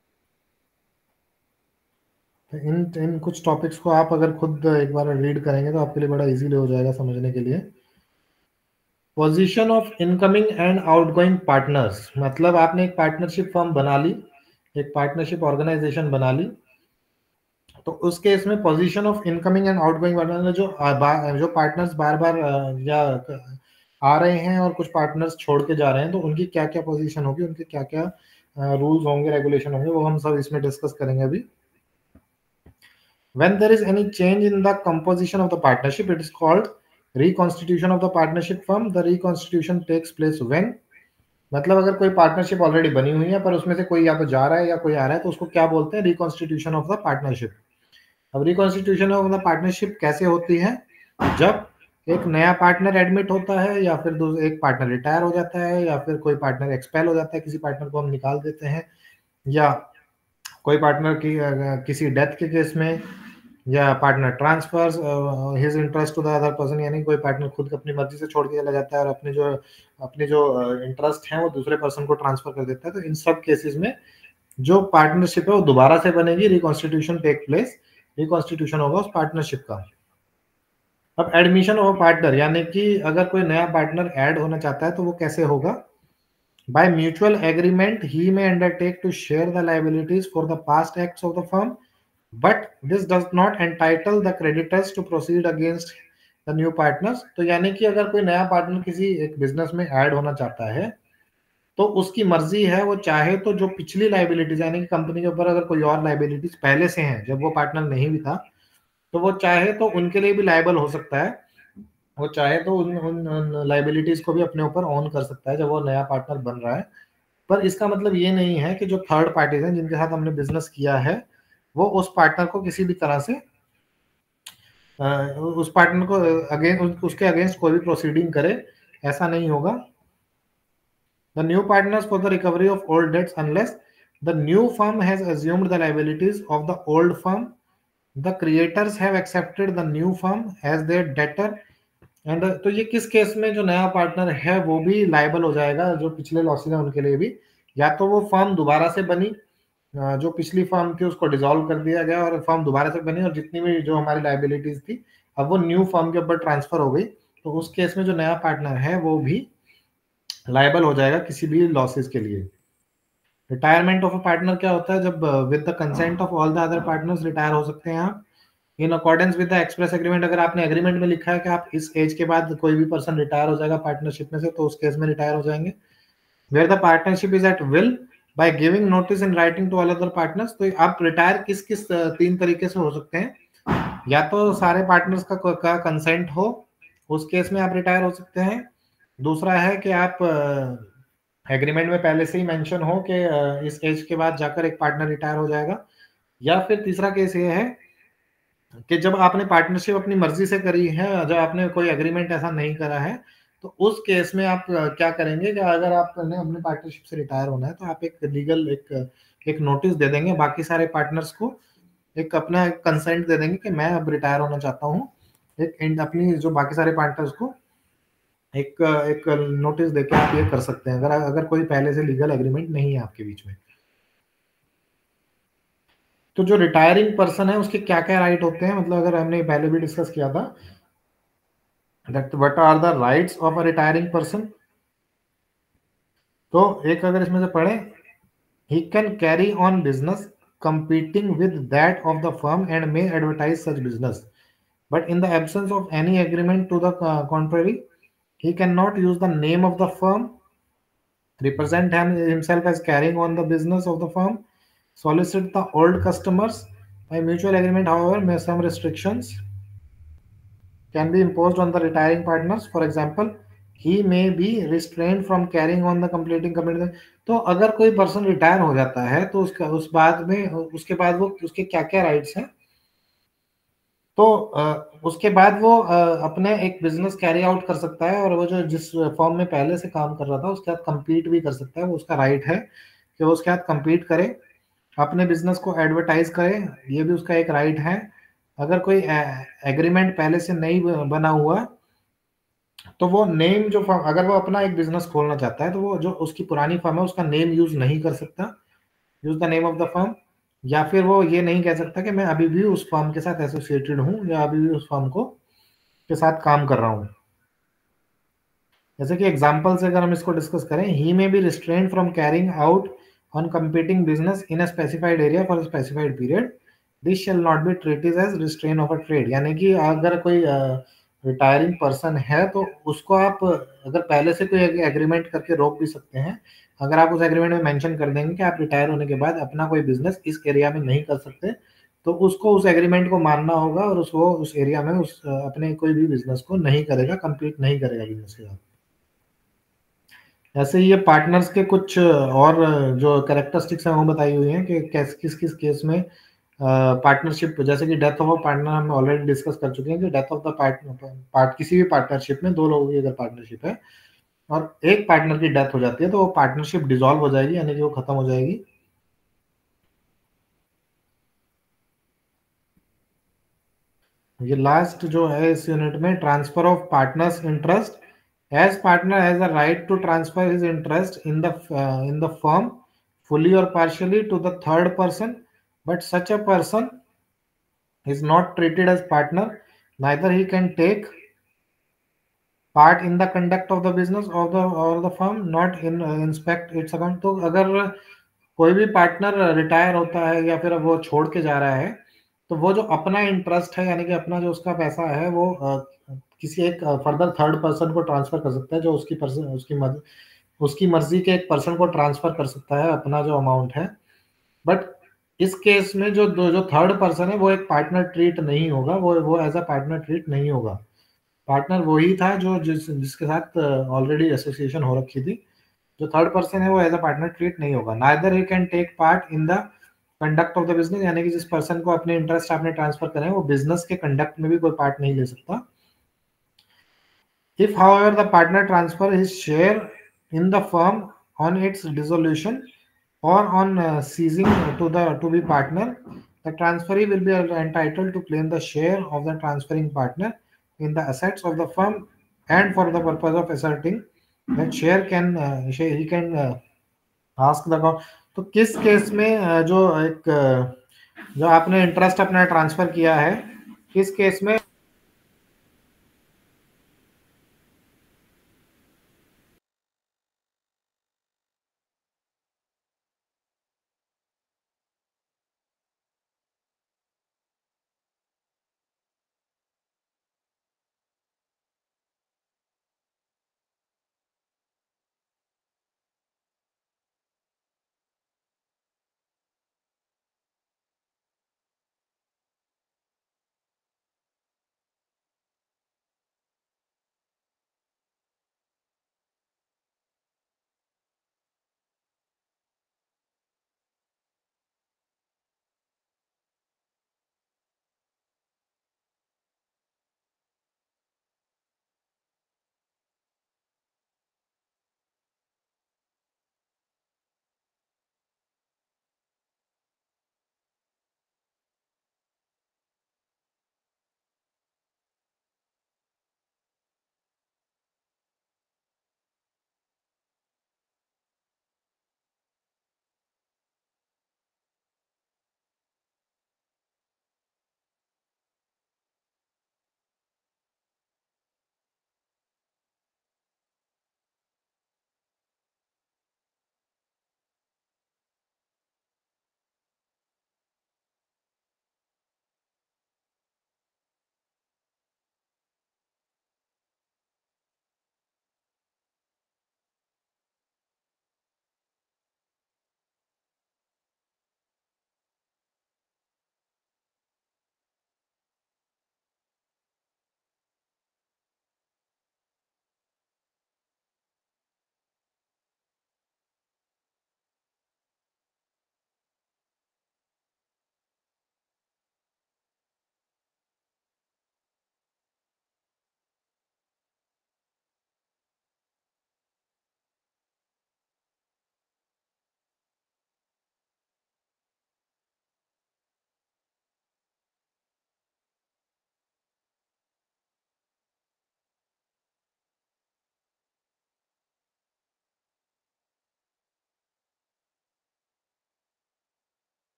इन इन कुछ टॉपिक्स को आप अगर खुद एक बार रीड करेंगे तो आपके लिए बड़ा इजीली हो जाएगा समझने के लिए। Position of incoming and outgoing partners, मतलब आपने एक पार्टनरशिप फर्म बना ली, एक पार्टनरशिप ऑर्गेनाइजेशन बना ली, तो उस केस में position of incoming and outgoing partner जो जो पार्टनर्स बार बार या आ रहे हैं और कुछ पार्टनर्स छोड़ के जा रहे हैं, तो उनकी क्या क्या पोजीशन होगी, उनके क्या क्या रूल्स होंगे, रेगुलेशन होंगे, वो हम सब इसमें डिस्कस करेंगे अभी। When there is any change in the composition of the partnership, it is called reconstitution of the partnership firm. The reconstitution takes place when, मतलब अगर कोई पार्टनरशिप ऑलरेडी बनी हुई है पर उसमें से कोई या तो जा रहा है या कोई आ रहा है, तो उसको क्या बोलते हैं, रिकॉन्स्टिट्यूशन ऑफ द पार्टनरशिप। अब रिकॉन्स्टिट्यूशन ऑफ द पार्टनरशिप कैसे होती है, जब एक नया पार्टनर एडमिट होता है, या फिर एक पार्टनर रिटायर हो जाता है, या फिर कोई पार्टनर एक्सपेल हो जाता है, किसी पार्टनर को हम निकाल देते हैं, या कोई पार्टनर की किसी डेथ के केस में, या partner transfers his interest to the other person, यानी कोई पार्टनर खुद अपनी मर्जी से छोड़ के चला जाता है और अपने जो अपने जो इंटरेस्ट हैं वो दूसरे पर्सन को ट्रांसफर कर देता है। तो इन सब केसेस में जो पार्टनरशिप है वो दोबारा से बनेगी, रिकॉन्स्टिट्यूशन टेक प्लेस, रिकॉन्स्टिट्यूशन होगा उस पार्टनरशिप का। अब एडमिशन ऑफ पार्टनर, यानी कि अगर कोई नया पार्टनर ऐड होना चाहता है तो वो कैसे होगा, by mutual agreement he may undertake to share the liabilities for the past acts of the firm, but this does not entitle the creditors to proceed against the new partners। तो यानी कि अगर कोई नया पार्टनर किसी एक बिजनेस में ऐड होना चाहता है तो उसकी मर्जी है, वो चाहे तो जो पिछली लाइबिलिटीज, यानी कि कंपनी के ऊपर अगर कोई और लाइबिलिटीज पहले से हैं जब वो पार्टनर नहीं भी था, तो वो चाहे तो उनके लिए भी लाइबल हो सकता है, वो चाहे तो उन उन लाइबिलिटीज को भी अपने ऊपर ऑन कर सकता है जब वो नया पार्टनर बन रहा है। पर इसका मतलब ये नहीं है कि जो थर्ड पार्टीज हैं जिनके साथ हमने बिजनेस किया है वो उस पार्टनर को किसी भी तरह से उस पार्टनर को अगेंस्ट उसके अगेंस्ट कोई भी प्रोसीडिंग करे, ऐसा नहीं होगा। The new partners for the recovery of old debts unless the new firm has assumed the liabilities of the old firm, the creditors have accepted the new firm as their debtor and. तो ये किस केस में जो नया पार्टनर है वो भी लायबल हो जाएगा, जो पिछले लॉसेज है उनके लिए भी, या तो वो फर्म दोबारा से बनी, जो पिछली फर्म थी उसको डिसॉल्व कर दिया गया और फर्म दोबारा से बनी और जितनी भी जो हमारी लायबिलिटीज थी अब वो न्यू फर्म के ऊपर ट्रांसफर हो गई, तो उस केस में जो नया पार्टनर है वो भी लायबल हो जाएगा किसी भी लॉसेज के लिए। रिटायरमेंट ऑफ अ पार्टनर क्या होता है, जब with the consent of all the other partners retire हो सकते हैं आप in accordance with the express agreement. अगर आपने एग्रीमेंट में लिखा है कि आप इस एज के बाद कोई भी पर्सन रिटायर हो जाएगा पार्टनरशिप में से, तो उस केस में रिटायर हो जाएंगे। Where the partnership is at will by giving notice in writing to all other partners. तो आप रिटायर किस किस तीन तरीके से हो सकते हैं, या तो सारे पार्टनर्स का का कंसेंट हो, उस केस में आप रिटायर हो सकते हैं। दूसरा है कि आप एग्रीमेंट में पहले से ही मेंशन हो कि इस एज के बाद जाकर एक पार्टनर रिटायर हो जाएगा। या फिर तीसरा केस ये है कि जब आपने पार्टनरशिप अपनी मर्जी से करी है, जब आपने कोई एग्रीमेंट ऐसा नहीं करा है, तो उस केस में आप क्या करेंगे कि अगर आपने अपनी पार्टनरशिप से रिटायर होना है तो आप एक लीगल एक एक नोटिस दे देंगे बाकी सारे पार्टनर्स को, एक अपना कंसेंट दे देंगे कि मैं अब रिटायर होना चाहता हूँ, एक अपनी जो बाकी सारे पार्टनर्स को एक एक नोटिस देके आप ये कर सकते हैं, अगर अगर कोई पहले से लीगल एग्रीमेंट नहीं है आपके बीच में। तो जो रिटायरिंग पर्सन है उसके क्या क्या राइट होते हैं, मतलब अगर हमने पहले भी डिस्कस किया था that what are the rights of a retiring person. तो एक अगर इसमें से पढ़े, he can carry on business competing with that of the firm and may advertise such business, but in the absence of any agreement to the uh, contrary, he cannot use the name of the firm, represent him, himself as carrying on the business of the firm, solicit the old customers. By mutual agreement, however, may some restrictions can be imposed on the retiring partners. For example, he may be restrained from carrying on the completing commitment. तो अगर कोई पर्सन रिटायर हो जाता है तो उसका उस बाद में उसके बाद वो उसके क्या क्या राइट्स हैं, तो uh, उसके बाद वो uh, अपने एक बिजनेस कैरी आउट कर सकता है और वो जो जिस फॉर्म में पहले से काम कर रहा था उसके साथ compete भी कर सकता है। वो उसका राइट है कि वो उसके साथ compete करे, अपने बिजनेस को एडवर्टाइज करे, ये भी उसका एक राइट है। अगर कोई एग्रीमेंट पहले से नहीं बना हुआ तो वो नेम जो फर्म, अगर वो अपना एक बिजनेस खोलना चाहता है तो वो जो उसकी पुरानी फर्म है उसका नेम यूज नहीं कर सकता, use the name of the firm, या फिर वो ये नहीं कह सकता कि मैं अभी भी उस फर्म के साथ एसोसिएटेड हूँ या अभी भी उस फर्म को के साथ काम कर रहा हूँ। जैसे कि एग्जांपल से अगर हम इसको डिस्कस करें, he may be restrained from carrying out on competing business in a specified area for a specified period, this shall not be treated as restraint of a trade। यानी कि अगर कोई रिटायरिंग uh, पर्सन है तो उसको आप अगर पहले से कोई एग्रीमेंट करके रोक भी सकते हैं। अगर आप उस एग्रीमेंट में मेंशन कर देंगे कि आप रिटायर होने के बाद अपना कोई बिजनेस इस एरिया में नहीं कर सकते, तो उसको उस एग्रीमेंट को मानना होगा और उसको उस एरिया में उस अपने कोई भी बिजनेस को नहीं करेगा, कंप्लीट नहीं करेगा बिजनेस के साथ। ऐसे ही ये पार्टनर्स के कुछ और जो कैरेक्टरिस्टिक्स हैं वो बताई हुई हैं कि कैस किस किस केस में पार्टनरशिप, जैसे कि डेथ ऑफ अ पार्टनर हम ऑलरेडी डिस्कस कर चुके हैं कि death of the partner part किसी भी पार्टनरशिप में दो लोगों की अगर पार्टनरशिप है और एक पार्टनर की डेथ हो जाती है तो वो पार्टनरशिप डिसॉल्व हो जाएगी, यानी कि वो खत्म हो जाएगी। ये लास्ट जो है इस यूनिट में, transfer of partners interest, as partner has a right to transfer his interest in the uh, in the firm fully or partially to the third person, but such a person is not treated as partner, neither he can take part in the conduct of the business of the or the firm, not in uh, inspect its account। तो अगर कोई भी पार्टनर रिटायर होता है या फिर वो छोड़ के जा रहा है तो वो जो अपना इंटरेस्ट है, यानी कि अपना जो उसका पैसा है वो uh, किसी एक फर्दर थर्ड पर्सन को ट्रांसफर कर सकता है, जो उसकी पर्सन उसकी मर्जी उसकी मर्जी के एक पर्सन को ट्रांसफर कर सकता है अपना जो अमाउंट है। बट इस केस में जो जो थर्ड पर्सन है वो एक पार्टनर ट्रीट नहीं होगा, वो वो एज अ पार्टनर ट्रीट नहीं होगा। पार्टनर वही था जो जिस जिसके साथ ऑलरेडी एसोसिएशन हो रखी थी। जो थर्ड पर्सन है वो एज अ पार्टनर ट्रीट नहीं होगा। Neither he can take part in the conduct of the business, यानी कि जिस पर्सन को अपने इंटरेस्ट आपने ट्रांसफर करें वो बिजनेस के कंडक्ट में भी कोई पार्ट नहीं ले सकता। If, however, the partner transfer his share in the firm on its dissolution or on uh, ceasing to the to be partner, the transferee will be entitled to claim the share of the transferring partner in the assets of the firm, and for the purpose of asserting that share can uh, he can uh, ask the court। तो किस केस में uh, जो एक uh, जो आपने इंटरेस्ट अपना ट्रांसफर किया है, किस केस में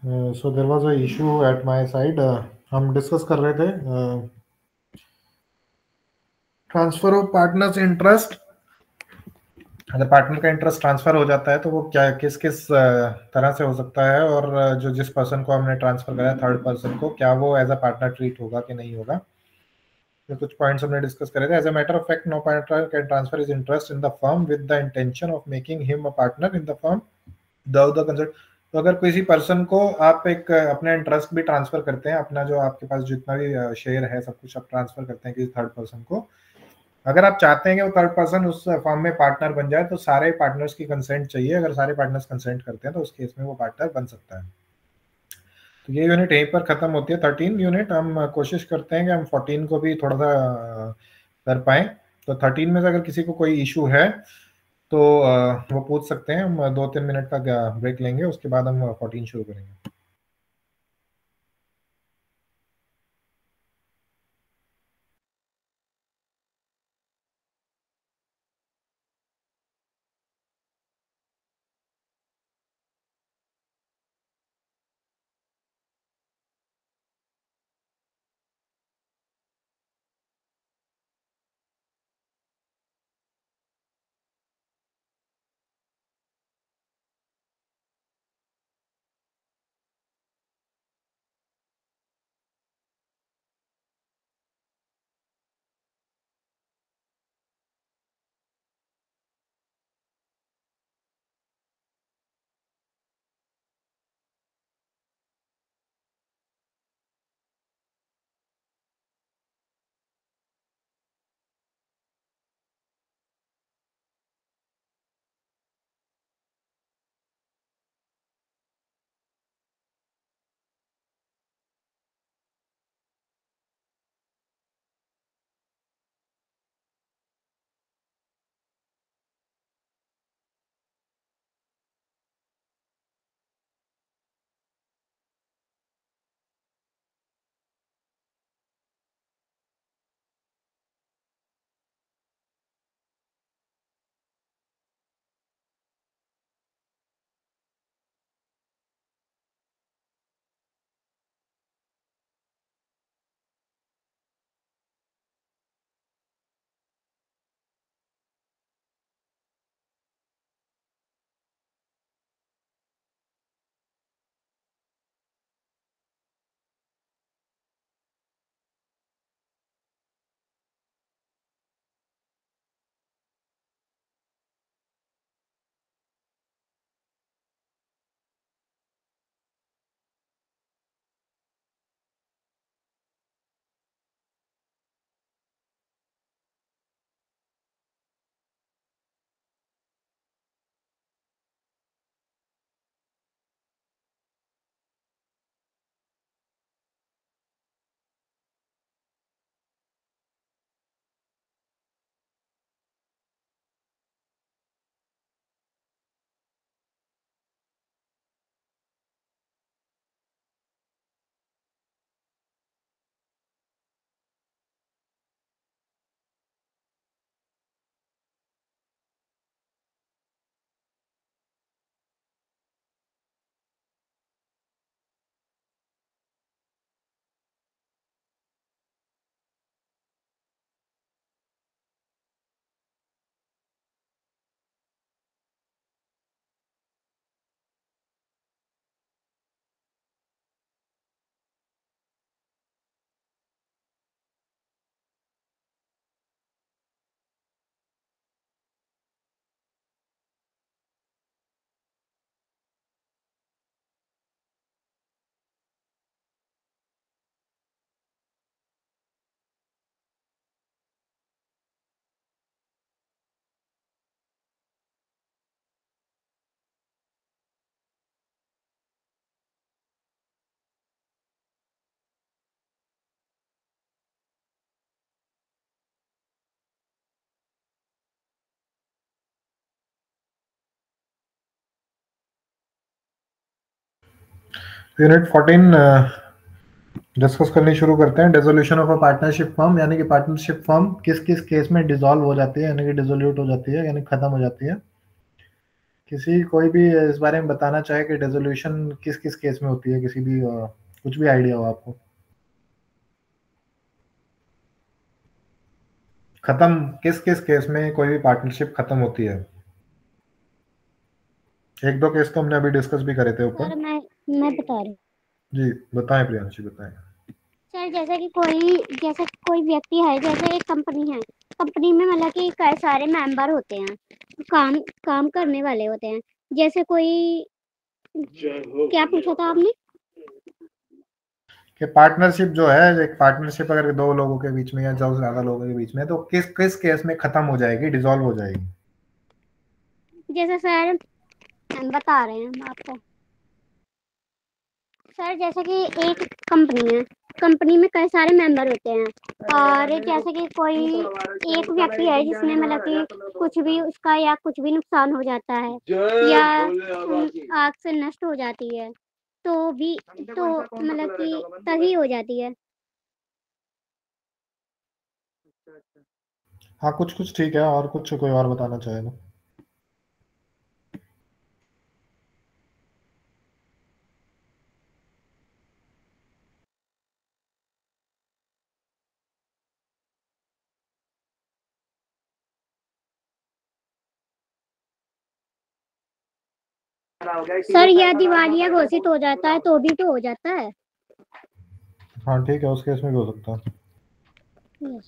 so there was a issue at my side. हम डिस्कस कर रहे थे ट्रांसफर ऑफ पार्टनर्स इंटरेस्ट। अगर पार्टनर का इंटरेस्ट ट्रांसफर हो जाता है तो वो क्या किस किस तरह से हो सकता है, और जो जिस पर्सन को हमने ट्रांसफर कराया थर्ड पर्सन को, क्या वो एज अ पार्टनर ट्रीट होगा कि नहीं होगा। तो कुछ पॉइंट्स हमने डिस्कस करे थे। As a matter of fact, no partner can transfer his interest in the firm with the intention of making him a partner in the firm without the consent. तो अगर किसी पर्सन को आप एक अपना इंटरेस्ट भी ट्रांसफर करते हैं, अपना जो आपके पास जितना भी शेयर है सब कुछ आप ट्रांसफर करते हैं किसी थर्ड पर्सन को, अगर आप चाहते हैं कि वो थर्ड पर्सन उस फर्म में पार्टनर बन जाए तो सारे पार्टनर्स की कंसेंट चाहिए। अगर सारे पार्टनर्स कंसेंट करते हैं तो उस केस में वो पार्टनर बन सकता है। तो ये यूनिट यहीं पर खत्म होती है, थर्टीन यूनिट। हम कोशिश करते हैं कि हम फोर्टीन को भी थोड़ा सा कर पाए। तो थर्टीन में से अगर किसी को कोई इशू है तो वो पूछ सकते हैं। हम दो तीन मिनट का ब्रेक लेंगे, उसके बाद हम फोर्टीन शुरू करेंगे। यूनिट फोर्टीन डिस्कस करनी शुरू करते हैं। Dissolution of a partnership firm, यानी कि पार्टनरशिप फर्म किस किस केस में डिसॉल्व हो जाती है, यानी कि डिसोल्यूट हो जाती है, यानी खत्म हो जाती है। किसी कोई भी इस बारे में बताना चाहे कि डिसोल्यूशन किस किस केस में होती है, किसी भी uh, कुछ भी आइडिया हो आपको? खत्म किस किस केस में कोई भी पार्टनरशिप खत्म होती है? एक दो केस तो हमने अभी डिस्कस भी करे थे ऊपर। सर मैं मैं बता रही हूँ। जी बताएं प्रियांशी, बताएं। सर जैसे कि कोई जैसे कोई व्यक्ति है, जैसे एक कंपनी है, कंपनी में मतलब कि कई सारे मेंबर होते हैं, काम काम करने वाले होते हैं। जैसे कोई, क्या पूछा था आपने? कि पार्टनरशिप जो है, एक पार्टनरशिप अगर दो लोगों के बीच में या जो ज्यादा लोगों के बीच में, तो किस किस केस में खत्म हो जाएगी, डिसॉल्व हो जाएगी? जैसे सर हम बता रहे हैं हम आपको। सर जैसे कि एक कंपनी है, कंपनी में कई सारे मेंबर होते हैं, और जैसे कि कोई एक व्यक्ति है जिसमें मतलब कि कुछ भी उसका या कुछ भी नुकसान हो जाता है या आग से नष्ट हो जाती है, तो भी तो मतलब कि तभी हो जाती है। हाँ कुछ कुछ ठीक है, और कुछ कोई और बताना चाहे तो? सर यह दिवालिया घोषित हो जाता है तो भी तो हो जाता है। हाँ ठीक है, उस केस में भी हो सकता है। Yes.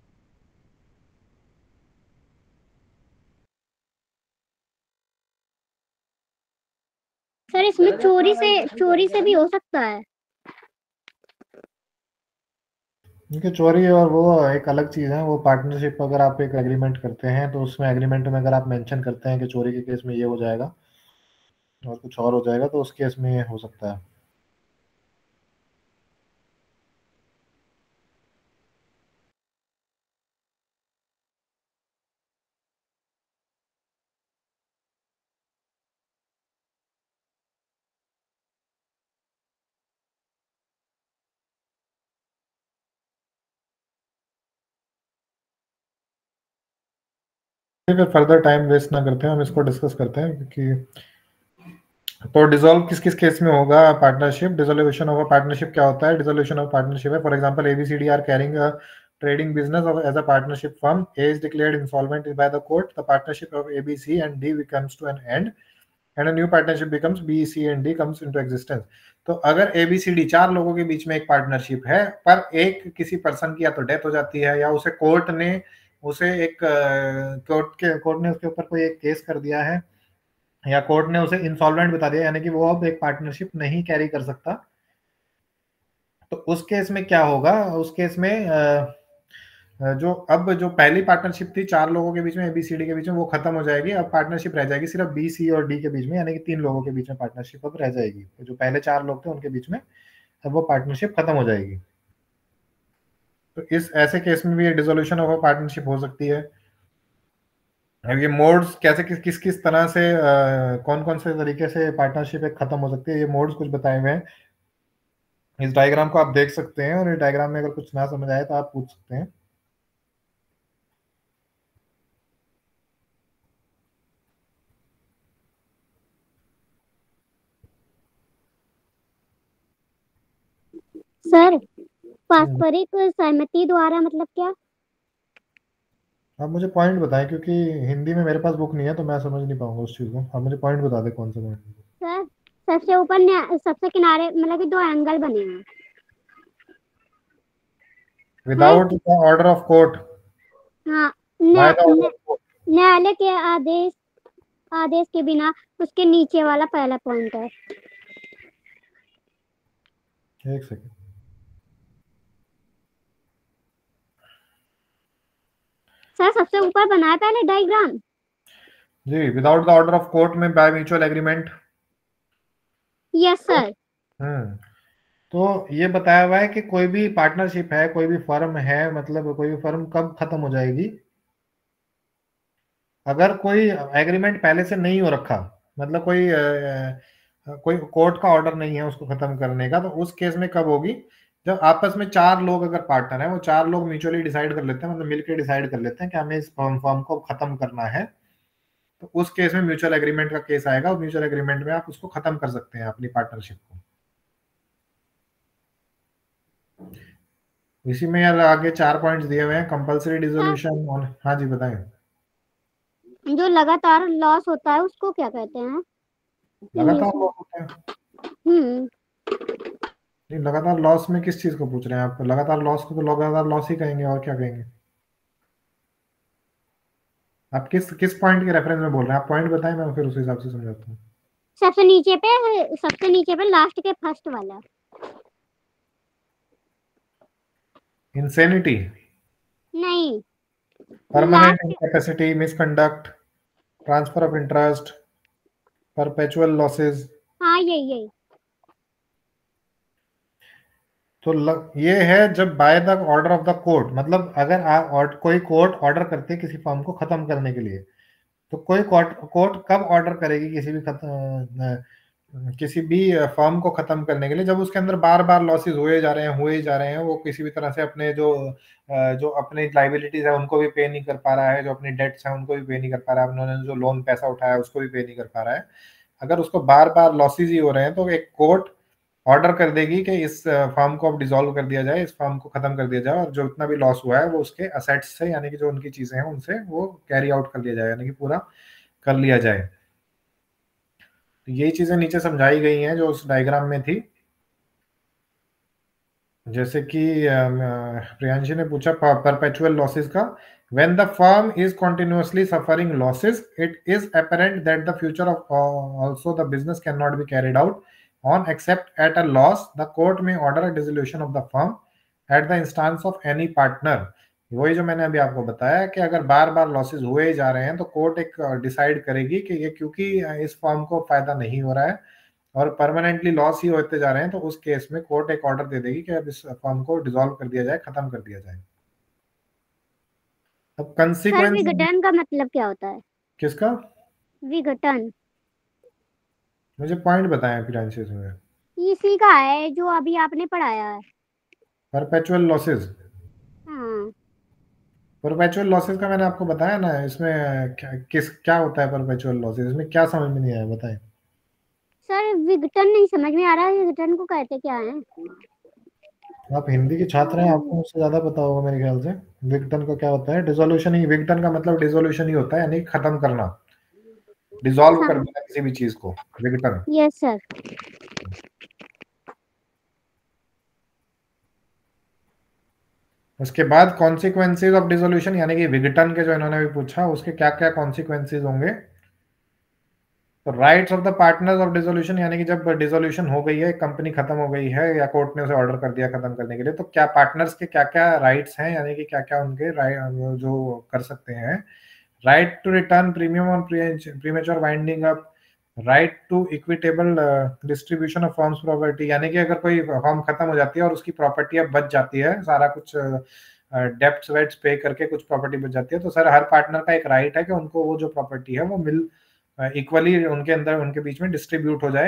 सर इसमें चोरी से चोरी से भी हो सकता है। क्योंकि चोरी और वो एक अलग चीज है। वो पार्टनरशिप अगर आप एक एग्रीमेंट करते हैं तो उसमें एग्रीमेंट में अगर आप मेंशन करते हैं कि चोरी के केस में ये हो जाएगा और कुछ और हो जाएगा, तो उस केस में ये हो सकता है। फिर फर्दर टाइम वेस्ट ना करते हैं, हम इसको डिस्कस करते हैं। क्योंकि तो डिसॉल्व किस किस केस में होगा partnership? Dissolution of a partnership क्या होता है? डिसोल्यूशन ऑफ पार्टनरशिप है, for example A B C D are carrying a trading business of as a partnership firm. A is declared insolvent by the court. The partnership of A, B, C, and D comes to an end, and a new partnership becomes B, C, and D comes into existence. तो अगर A, B, C, D चार लोगों के बीच में एक पार्टनरशिप है, पर एक किसी पर्सन की या तो डेथ हो जाती है या उसे कोर्ट ने उसे एक कोर्ट के कोर्ट ने उसके ऊपर कोई एक केस कर दिया है या कोर्ट ने उसे इंसॉल्वेंट बता दिया, यानी कि वो अब एक पार्टनरशिप नहीं कैरी कर सकता, तो उस केस में क्या होगा? उस केस में जो अब जो पहली पार्टनरशिप थी चार लोगों के बीच में, एबीसीडी के बीच में, वो खत्म हो जाएगी। अब पार्टनरशिप रह जाएगी सिर्फ बी, सी और डी के बीच में, यानी कि तीन लोगों के बीच में पार्टनरशिप अब रह जाएगी। तो जो पहले चार लोग थे उनके बीच में अब वो पार्टनरशिप खत्म हो जाएगी। तो इस ऐसे केस में भी डिसोल्यूशन ऑफ पार्टनरशिप हो सकती है। अब ये मोड्स कैसे किस किस किस तरह से कौन कौन से तरीके से पार्टनरशिप एक खत्म हो सकती है, ये मोड्स कुछ बताए हुए हैं। इस डायग्राम को आप देख सकते हैं, और इस डायग्राम में अगर कुछ ना समझ आए तो आप पूछ सकते हैं। सर पारस्परिक सहमति द्वारा मतलब क्या? आप मुझे पॉइंट बताएं, क्योंकि हिंदी में मेरे पास बुक नहीं है तो मैं समझ नहीं पाऊंगा उस चीज को। आप मुझे पॉइंट बता दें, कौन सा पॉइंट? सर सबसे ऊपर सबसे किनारे मतलब कि दो एंगल बने हैं। Without the order of court. हाँ, न्यायालय के आदेश आदेश के बिना, उसके नीचे वाला पहला पॉइंट है। एक सेकंड। सर सबसे ऊपर बना है पहले डायग्राम। जी, without the order of court में by mutual agreement. Yes sir. Hmm तो ये बताया हुआ है कि कोई भी पार्टनरशिप है, कोई भी फर्म है, मतलब कोई भी फर्म कब खत्म हो जाएगी? अगर कोई एग्रीमेंट पहले से नहीं हो रखा, मतलब कोई आ, कोई कोर्ट का ऑर्डर नहीं है उसको खत्म करने का, तो उस केस में कब होगी? जब आपस में चार लोग अगर पार्टनर है, वो चार लोग म्यूचुअली डिसाइड कर लेते हैं, मतलब मिलकर डिसाइड कर लेते हैं कि हमें इस फर्म फर्म को खत्म करना है, तो उस केस में म्यूचुअल एग्रीमेंट का केस आएगा और म्यूचुअल एग्रीमेंट में आप उसको खत्म कर सकते हैं अपनी पार्टनरशिप को। इसी में यार आगे चार पॉइंट्स दिए हुए हैं, कंपल्सरी डिसोल्यूशन ऑन। हाँ जी बताएं। जो लगातार लॉस होता है उसको क्या कहते हैं? लगातार लॉस होता है? हम्म नहीं, लगातार लॉस में किस चीज को पूछ रहे हैं आप? लगातार लॉस को तो लगातार लॉस ही कहेंगे, और क्या कहेंगे? आप किस किस पॉइंट के रेफरेंस में बोल रहे हैं? आप पॉइंट बताएं, मैं फिर उस हिसाब से समझाता हूँ। सबसे नीचे पे, सबसे नीचे पे लास्ट के फर्स्ट वाला। इंसेनिटी, नहीं, permanent last. Incapacity, misconduct, transfer of interest, perpetual losses. हाँ यही यही। तो ल, ये है जब by the order of the court, मतलब अगर आ, और, कोई कोर्ट ऑर्डर करती है किसी फर्म को खत्म करने के लिए, तो कोई कोर्ट कोर्ट कब ऑर्डर करेगी किसी भी खत्म किसी भी फर्म को खत्म करने के लिए? जब उसके अंदर बार बार लॉसेस हुए जा रहे हैं हुए जा रहे हैं, वो किसी भी तरह से अपने जो जो अपनी लाइबिलिटीज है उनको भी पे नहीं कर पा रहा है, जो अपनी डेट्स है उनको भी पे नहीं कर पा रहा है, उन्होंने जो लोन पैसा उठाया उसको भी पे नहीं कर पा रहा है, अगर उसको बार बार लॉसेस ही हो रहे हैं, तो एक कोर्ट ऑर्डर कर देगी कि इस फर्म को अब डिसॉल्व कर दिया जाए, इस फर्म को खत्म कर दिया जाए, और जो इतना भी लॉस हुआ है वो उसके असेट्स से, यानी कि जो उनकी चीजें हैं उनसे वो कैरी आउट कर लिया जाए, यानी कि पूरा कर लिया जाए। तो यही चीजें नीचे समझाई गई हैं जो उस डायग्राम में थी। जैसे कि प्रियांशी ने पूछा परपेचुअल लॉसेस का, when the firm is continuously suffering losses, it is apparent that the future of uh, also the business cannot be carried out on except at a loss. The court may order a dissolution of the firm at the instance of any partner. वही जो मैंने अभी आपको बताया कि अगर बार बार लॉसेस हुए ही जा रहे हैं तो कोर्ट एक डिसाइड करेगी कि ये क्योंकि इस फर्म को फायदा नहीं हो रहा है और परमानेंटली लॉस ही होते जा रहे हैं, तो उस केस में कोर्ट एक ऑर्डर दे देगी कि अब इस फर्म को डिसॉल्व कर दिया जाए, खत्म कर दिया जाए। अब सर कंसीक्वेंस विघटन का मतलब क्या होता है? किसका? विघटन मुझे पॉइंट बताएं प्रियांशी में। इसी का है जो अभी आपने पढ़ाया है। परपेचुअल लॉसेस, हाँ परपेचुअल लॉसेस का मैंने आपको बताया ना, इसमें क्या, किस क्या होता है परपेचुअल लॉसेस? इसमें क्या समझ में नहीं आया बताएं। सर विघटन नहीं समझ में आ रहा है, विघटन को कहते क्या है? आप हिंदी के छात्र हैं, आपको मुझसे ज्यादा पता होगा मेरे ख्याल से। विघटन का क्या होता है? डिसोल्यूशन ही, विघटन का मतलब डिसोल्यूशन ही होता है, यानी खत्म करना, डिसॉल्व कर देना किसी भी चीज को, विघटन। Yes sir. उसके बाद कॉन्सिक्वेंसेज ऑफ डिसोल्यूशन, यानी कि विघटन के जो इन्होंने भी पूछा उसके क्या क्या कॉन्सिक्वेंसेज होंगे। तो rights of the partners of dissolution, यानी कि जब डिसोल्यूशन हो गई है, कंपनी खत्म हो गई है या कोर्ट ने उसे ऑर्डर कर दिया खत्म करने के लिए, तो क्या पार्टनर्स के क्या क्या राइट्स हैं, यानी कि क्या क्या उनके राइट जो कर सकते हैं। Right to return premium on premature winding up, right to equitable distribution of firm's property, यानी कि अगर कोई फर्म खत्म हो जाती है और उसकी प्रॉपर्टी अब बच जाती है, सारा कुछ डेप्ट्स वेट्स पे करके कुछ प्रॉपर्टी बच जाती है, तो सर हर पार्टनर का एक राइट है कि उनको वो जो प्रॉपर्टी है वो मिल इक्वली उनके अंदर उनके बीच में डिस्ट्रीब्यूट हो जाए।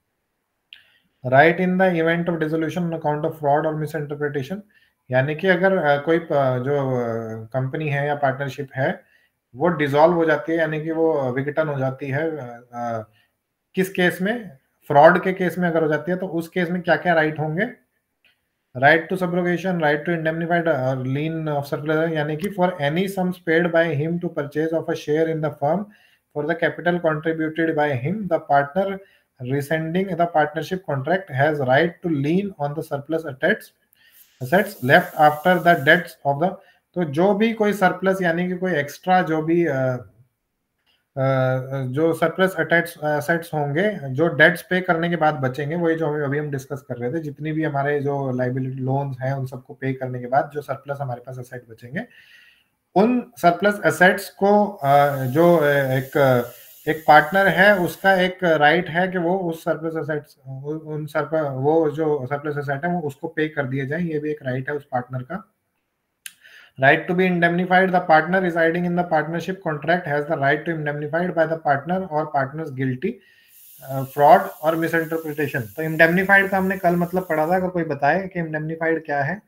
Right in the event of dissolution on account of fraud और मिस इंटरप्रिटेशन, यानी कि अगर कोई जो कंपनी है या पार्टनरशिप है वो डिसॉल्व हो जाती है, यानी कि वो विघटन हो जाती है, किस केस में? फ्रॉड के केस में अगर हो जाती है, तो उस केस में क्या क्या राइट होंगे। Right to subrogation, right to indemnified lien of surplus, यानी कि for any sums paid by him to purchase of a share in the firm for the capital contributed by him, the partner rescinding the partnership contract has right to lien on the surplus assets assets left after the debts of the, तो जो भी कोई सरप्लस यानी कि कोई एक्स्ट्रा जो भी uh, uh, जो सरप्लस असेट्स होंगे जो डेट्स पे करने के बाद बचेंगे, वही जो अभी हम डिस्कस कर रहे थे, जितनी भी हमारे जो लाइबिलिटी लोन्स हैं उन सबको पे करने के बाद जो सरप्लस हमारे पास असेट बचेंगे, उन सरप्लस एसेट्स को जो एक एक पार्टनर है उसका एक राइट है कि वो उस सरप्लस एसेट्स उन सरप्लस वो जो सरप्लस एसेट है वो उसको पे कर दिए जाए, ये भी एक राइट है उस पार्टनर का। Right to be indemnified, the partner residing in the partnership contract has the right to indemnified by the partner और पार्टनर्स गिल्टी फ्रॉड और मिस इंटरप्रिटेशन। तो इंडेमनिफाइड का हमने कल मतलब पढ़ा था, अगर कोई बताए कि इंडेमनिफाइड क्या है।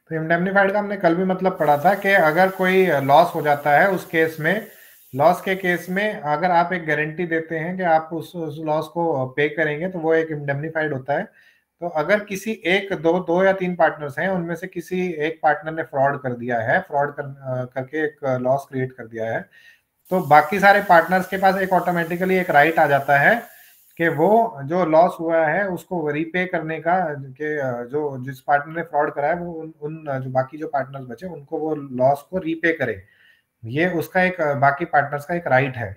तो इंडेमनीफाइड का हमने कल भी मतलब पढ़ा था कि अगर कोई लॉस हो जाता है उस केस में, लॉस के केस में अगर आप एक गारंटी देते हैं कि आप उस उस लॉस को पे करेंगे तो वो एक इंडेमनीफाइड होता है। तो अगर किसी एक दो दो या तीन पार्टनर्स हैं, उनमें से किसी एक पार्टनर ने फ्रॉड कर दिया है, फ्रॉड कर करके एक लॉस क्रिएट कर दिया है, तो बाकी सारे पार्टनर्स के पास एक ऑटोमेटिकली एक राइट आ जाता है कि वो जो लॉस हुआ है उसको रीपे करने का, कि जो जिस पार्टनर ने फ्रॉड करा है वो उन, उन जो बाकी जो पार्टनर्स बचे उनको वो लॉस को रीपे करे। ये उसका एक बाकी पार्टनर्स का एक राइट है।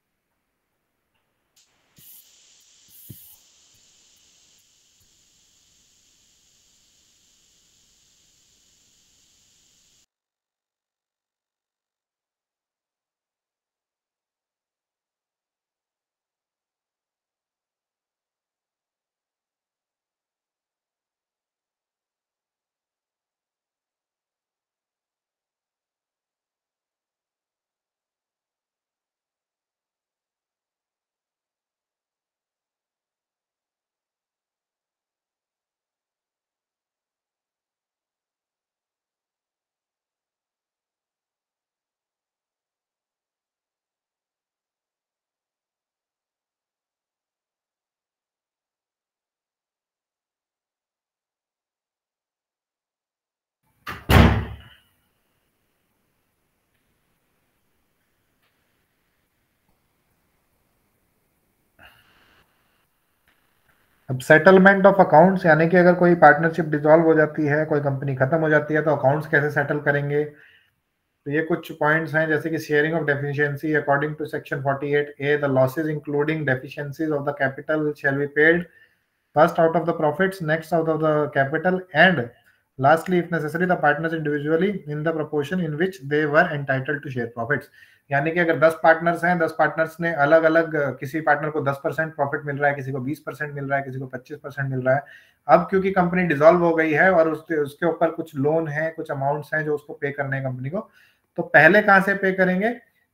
अब सेटलमेंट ऑफ अकाउंट्स, यानी कि अगर कोई पार्टनरशिप डिसॉल्व हो जाती है, कोई कंपनी खत्म हो जाती है, तो अकाउंट्स कैसे सेटल करेंगे। तो ये कुछ पॉइंट्स हैं, जैसे कि sharing of deficiency according to section forty-eight A, the losses including deficiencies of the capital shall be paid first out of the profits, next out of the capital, and lastly if necessary the partners individually in the proportion in which they were entitled to share profits। यानी कि अगर दस पार्टनर्स हैं, दस पार्टनर्स ने अलग अलग, किसी पार्टनर को दस परसेंट प्रॉफिट मिल रहा है, किसी को बीस परसेंट मिल रहा है, किसी को पच्चीस परसेंट मिल रहा है। अब क्योंकि कंपनी डिसॉल्व हो गई है और उसके उसके ऊपर कुछ लोन है, कुछ अमाउंट्स हैं जो उसको पे करने हैं कंपनी को, तो पहले कहां से पे करेंगे,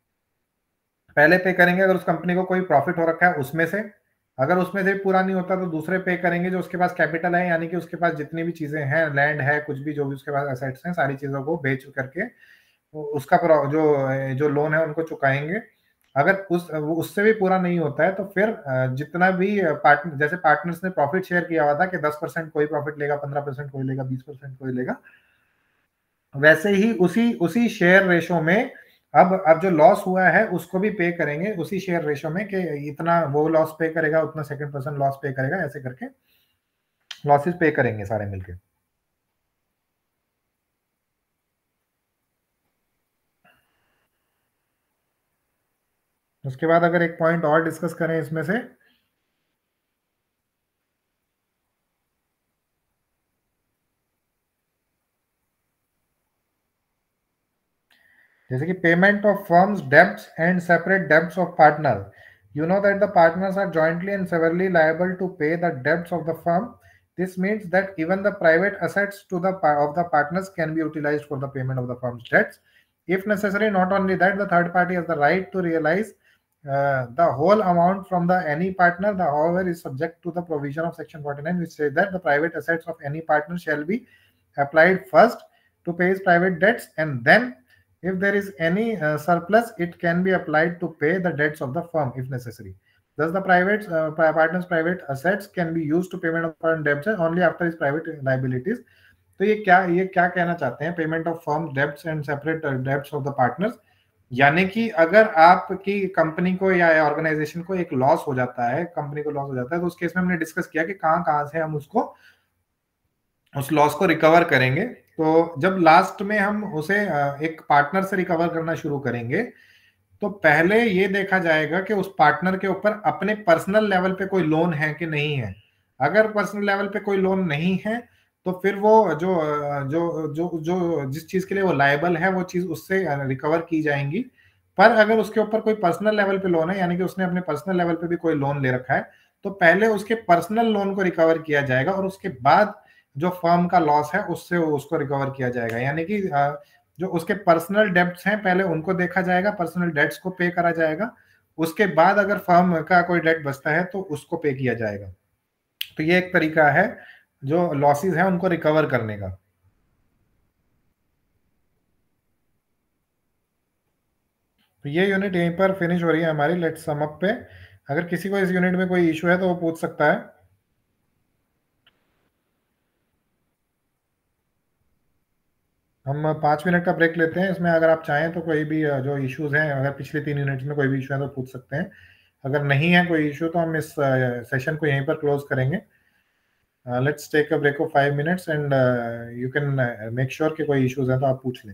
पहले पे करेंगे अगर उस कंपनी को कोई प्रॉफिट हो रखा है उसमें से, अगर उसमें से पूरा नहीं होता तो दूसरे पे करेंगे जो उसके पास कैपिटल है, यानी कि उसके पास जितनी भी चीजें हैं, लैंड है, कुछ भी जो भी उसके पास एसेट्स हैं, सारी चीजों को बेच करके उसका जो जो लोन है उनको चुकाएंगे। अगर उस उससे भी पूरा नहीं होता है तो फिर जितना भी पार्टनर, जैसे पार्टनर्स ने प्रॉफिट शेयर किया हुआ था कि दस परसेंट कोई प्रॉफिट लेगा, पंद्रह परसेंट कोई लेगा, बीस परसेंट कोई लेगा, वैसे ही उसी उसी शेयर रेशो में अब अब जो लॉस हुआ है उसको भी पे करेंगे उसी शेयर रेशो में, कि इतना वो लॉस पे करेगा, उतना सेकंड पर्सन लॉस पे करेगा, ऐसे करके लॉसेस पे करेंगे सारे मिलके। उसके बाद अगर एक पॉइंट और डिस्कस करें इसमें से, जैसे कि payment of firm's debts and separate debts of partner, you know that the partners are jointly and severally liable to pay the debts of the firm. This means that even the private assets to the of the partners can be utilized for the payment of the firm's debts if necessary. Not only that, the third party has the right to realize uh, the whole amount from the any partner. The however is subject to the provision of section forty-nine, which says that the private assets of any partner shall be applied first to pay his private debts, and then if there is any uh, surplus, it can be applied to pay the debts of the firm if necessary. Thus, the private uh, partner's private assets can be used to payment of firm debts only after his private liabilities. तो ये क्या ये क्या कहना चाहते हैं, payment of firm debts and separate debts of the partners, यानी कि अगर आपकी कंपनी को या ऑर्गेनाइजेशन को एक लॉस हो जाता है, कंपनी को लॉस हो जाता है, तो उस केस में हमने डिस्कस किया कि कहां कहां से हम उसको उस लॉस को रिकवर करेंगे। तो जब लास्ट में हम उसे एक पार्टनर से रिकवर करना शुरू करेंगे तो पहले ये देखा जाएगा कि उस पार्टनर के ऊपर अपने पर्सनल लेवल पे कोई लोन है कि नहीं है। अगर पर्सनल लेवल पे कोई लोन नहीं है तो फिर वो जो जो जो जो जिस चीज के लिए वो लायबल है वो चीज उससे रिकवर की जाएंगी। पर अगर उसके ऊपर कोई पर्सनल लेवल पे लोन है, यानी कि उसने अपने पर्सनल लेवल पे भी कोई लोन ले रखा है, तो पहले उसके पर्सनल लोन को रिकवर किया जाएगा और उसके बाद जो फर्म का लॉस है उससे उसको रिकवर किया जाएगा। यानी कि जो उसके पर्सनल डेब्ट्स हैं पहले उनको देखा जाएगा, पर्सनल डेब्ट्स को पे करा जाएगा, उसके बाद अगर फर्म का कोई डेट बचता है तो उसको पे किया जाएगा। तो ये एक तरीका है जो लॉसेस हैं उनको रिकवर करने का। तो ये यूनिट यहीं पर फिनिश हो रही है हमारी। लेट्स सम अप पे। अगर किसी को इस यूनिट में कोई इशू है तो वो पूछ सकता है। हम पाँच मिनट का ब्रेक लेते हैं इसमें। अगर आप चाहें तो कोई भी जो इश्यूज हैं, अगर पिछले तीन यूनिट्स में कोई भी इशू है तो पूछ सकते हैं। अगर नहीं है कोई इशू तो हम इस सेशन को यहीं पर क्लोज करेंगे। Let's take a break of five minutes and you can make sure कि कोई इश्यूज है तो आप पूछ लें।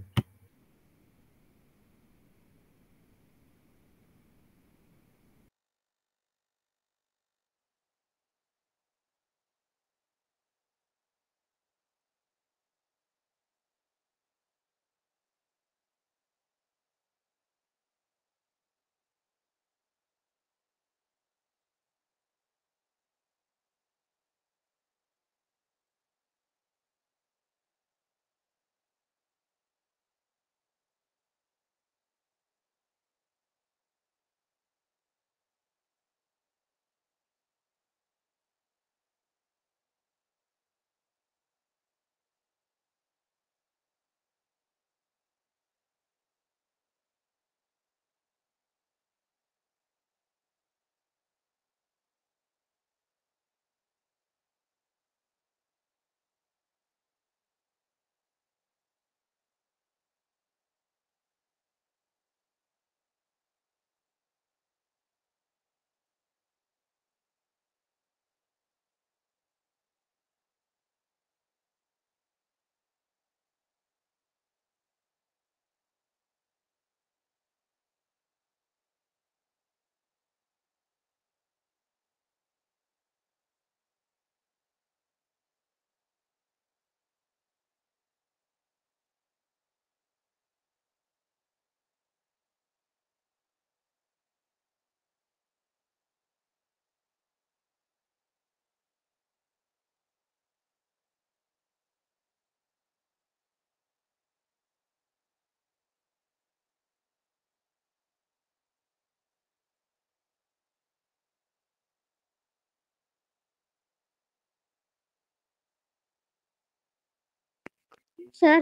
सर,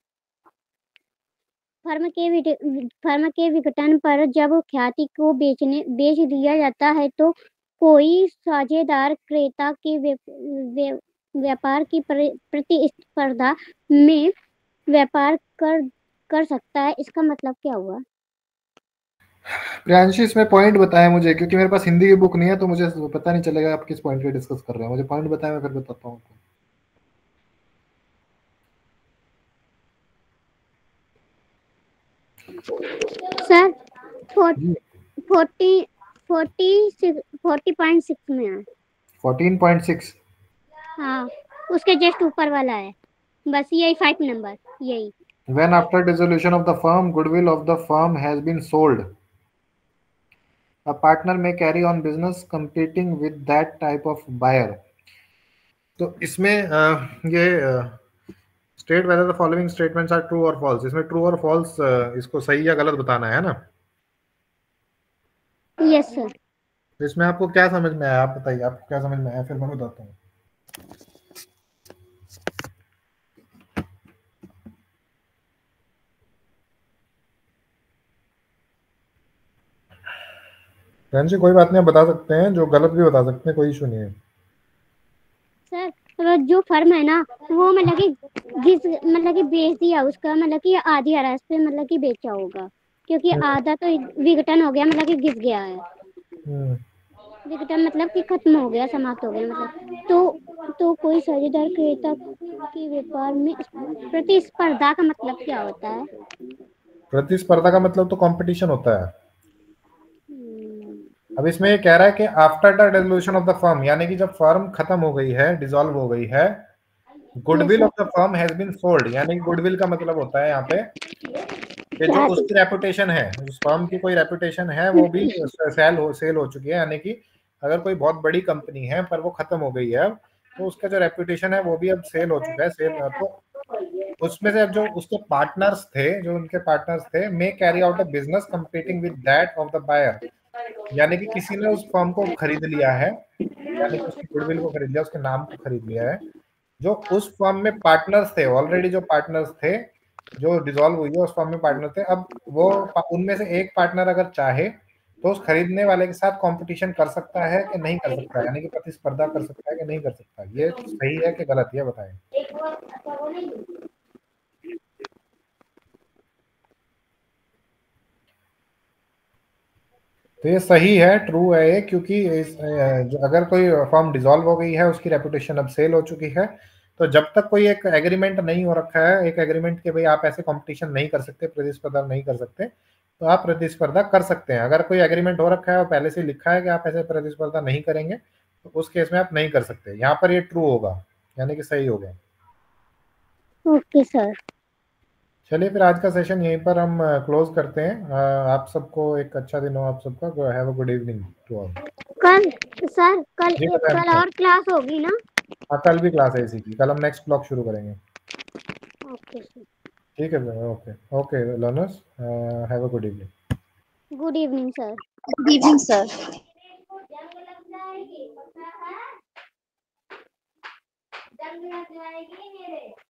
फर्म के विट- फर्म के विघटन पर जब ख्याति को बेचने बेच दिया जाता है तो कोई साझेदार क्रेता के व्य- व्य- व्यापार की प्र- प्रतिस्पर्धा में व्यापार कर कर सकता है। इसका मतलब क्या हुआ? प्रियांशी इसमें पॉइंट बताएं मुझे, क्योंकि मेरे पास हिंदी की बुक नहीं है तो मुझे पता नहीं चलेगा आप किस पॉइंट पे डिस्कस कर रहे हैं। मुझे पॉइंट बताएं, मैं फिर बताता हूँ आपको। Sir, forty forty forty point six में है। Fourteen point six. हाँ, उसके जस्ट ऊपर वाला है, बस यही फाइव नंबर यही। When after dissolution of the firm, goodwill of the firm has been sold, a partner may carry on business competing with that type of buyer. तो इसमें अ, ये state whether the following statements are true और फॉल्स। इसमें ट्रू और फॉल्स इसको सही या गलत बताना है ना। Yes sir. तो इसमें आपको क्या समझ में आया, आप बताइए आपको क्या समझ में आया, फिर मैं बताता हूँ। बहन जी कोई बात नहीं, आप बता सकते हैं, जो गलत भी बता सकते हैं, कोई इशू नहीं है। सर, तो जो फर्म है ना वो मतलब कि जिस मतलब कि बेच दिया उसका मतलब कि आधी रास्ते पे मतलब कि बेचा होगा, क्योंकि आधा तो विघटन हो गया, मतलब कि घिस गया है। हम्म, विघटन मतलब कि खत्म हो गया, समाप्त हो गया मतलब। तो तो कोई साझेदार क्रेता के व्यापार में प्रतिस्पर्धा का मतलब क्या होता है? प्रतिस्पर्धा का मतलब तो कंपटीशन होता है। हम्म, अब इसमें ये कह रहा है कि after the dissolution of the firm, यानी कि जब फर्म खत्म हो गई है, डिसॉल्व हो गई है, goodwill of the firm has been sold, यानी कि गुडविल का मतलब होता है यहाँ पे कि जो उसकी रेपुटेशन है, उस फर्म की कोई रेपुटेशन है वो भी सेल हो सेल हो चुकी है। यानी कि अगर कोई बहुत बड़ी कंपनी है पर वो खत्म हो गई है अब, तो उसका जो रेपुटेशन है वो भी अब सेल हो चुका है। सेल तो उसमें से अब जो उसके पार्टनर्स थे, जो उनके पार्टनर्स थे, may carry out a business competing with that of the buyer, यानी कि किसी ने उस फर्म को खरीद लिया है, यानी कि उसकी गुडविल को खरीद लिया, उसके नाम को खरीद लिया है। जो उस फर्म में पार्टनर्स थे, ऑलरेडी जो पार्टनर्स थे, जो डिसॉल्व हुई है उस फर्म में पार्टनर थे, अब वो उनमें से एक पार्टनर अगर चाहे तो उस खरीदने वाले के साथ कंपटीशन कर सकता है कि नहीं कर सकता, यानी कि प्रतिस्पर्धा कर सकता है कि नहीं कर सकता। ये सही है कि गलत, ये बताएं। तो ये सही है, ट्रू है ये, क्योंकि इस, अगर कोई फर्म डिसॉल्व हो गई है, उसकी रेपुटेशन अब सेल हो चुकी है, तो जब तक कोई एक एग्रीमेंट नहीं हो रखा है, एक एग्रीमेंट के भाई आप ऐसे कंपटीशन नहीं कर सकते, प्रतिस्पर्धा नहीं कर सकते, तो आप प्रतिस्पर्धा कर सकते हैं। अगर कोई एग्रीमेंट हो रखा है और पहले से लिखा है कि आप ऐसे प्रतिस्पर्धा नहीं करेंगे, तो उस केस में आप नहीं कर सकते। यहाँ पर ये ट्रू होगा, यानी कि सही हो गया। Okay sir. चलिए फिर आज का सेशन यहीं पर हम क्लोज करते हैं। आप सबको एक अच्छा दिन हो आप सबका। Have a good evening to all. कल सर कल जी, एक बताएं, कल और क्लास होगी ना? हाँ, कल भी क्लास है इसी की। कल हम नेक्स्ट ब्लॉक शुरू करेंगे। Okay sir. ठीक है, okay okay learners, have a good evening. Good evening sir. Good evening sir. जंग लग जाएगी मेरे।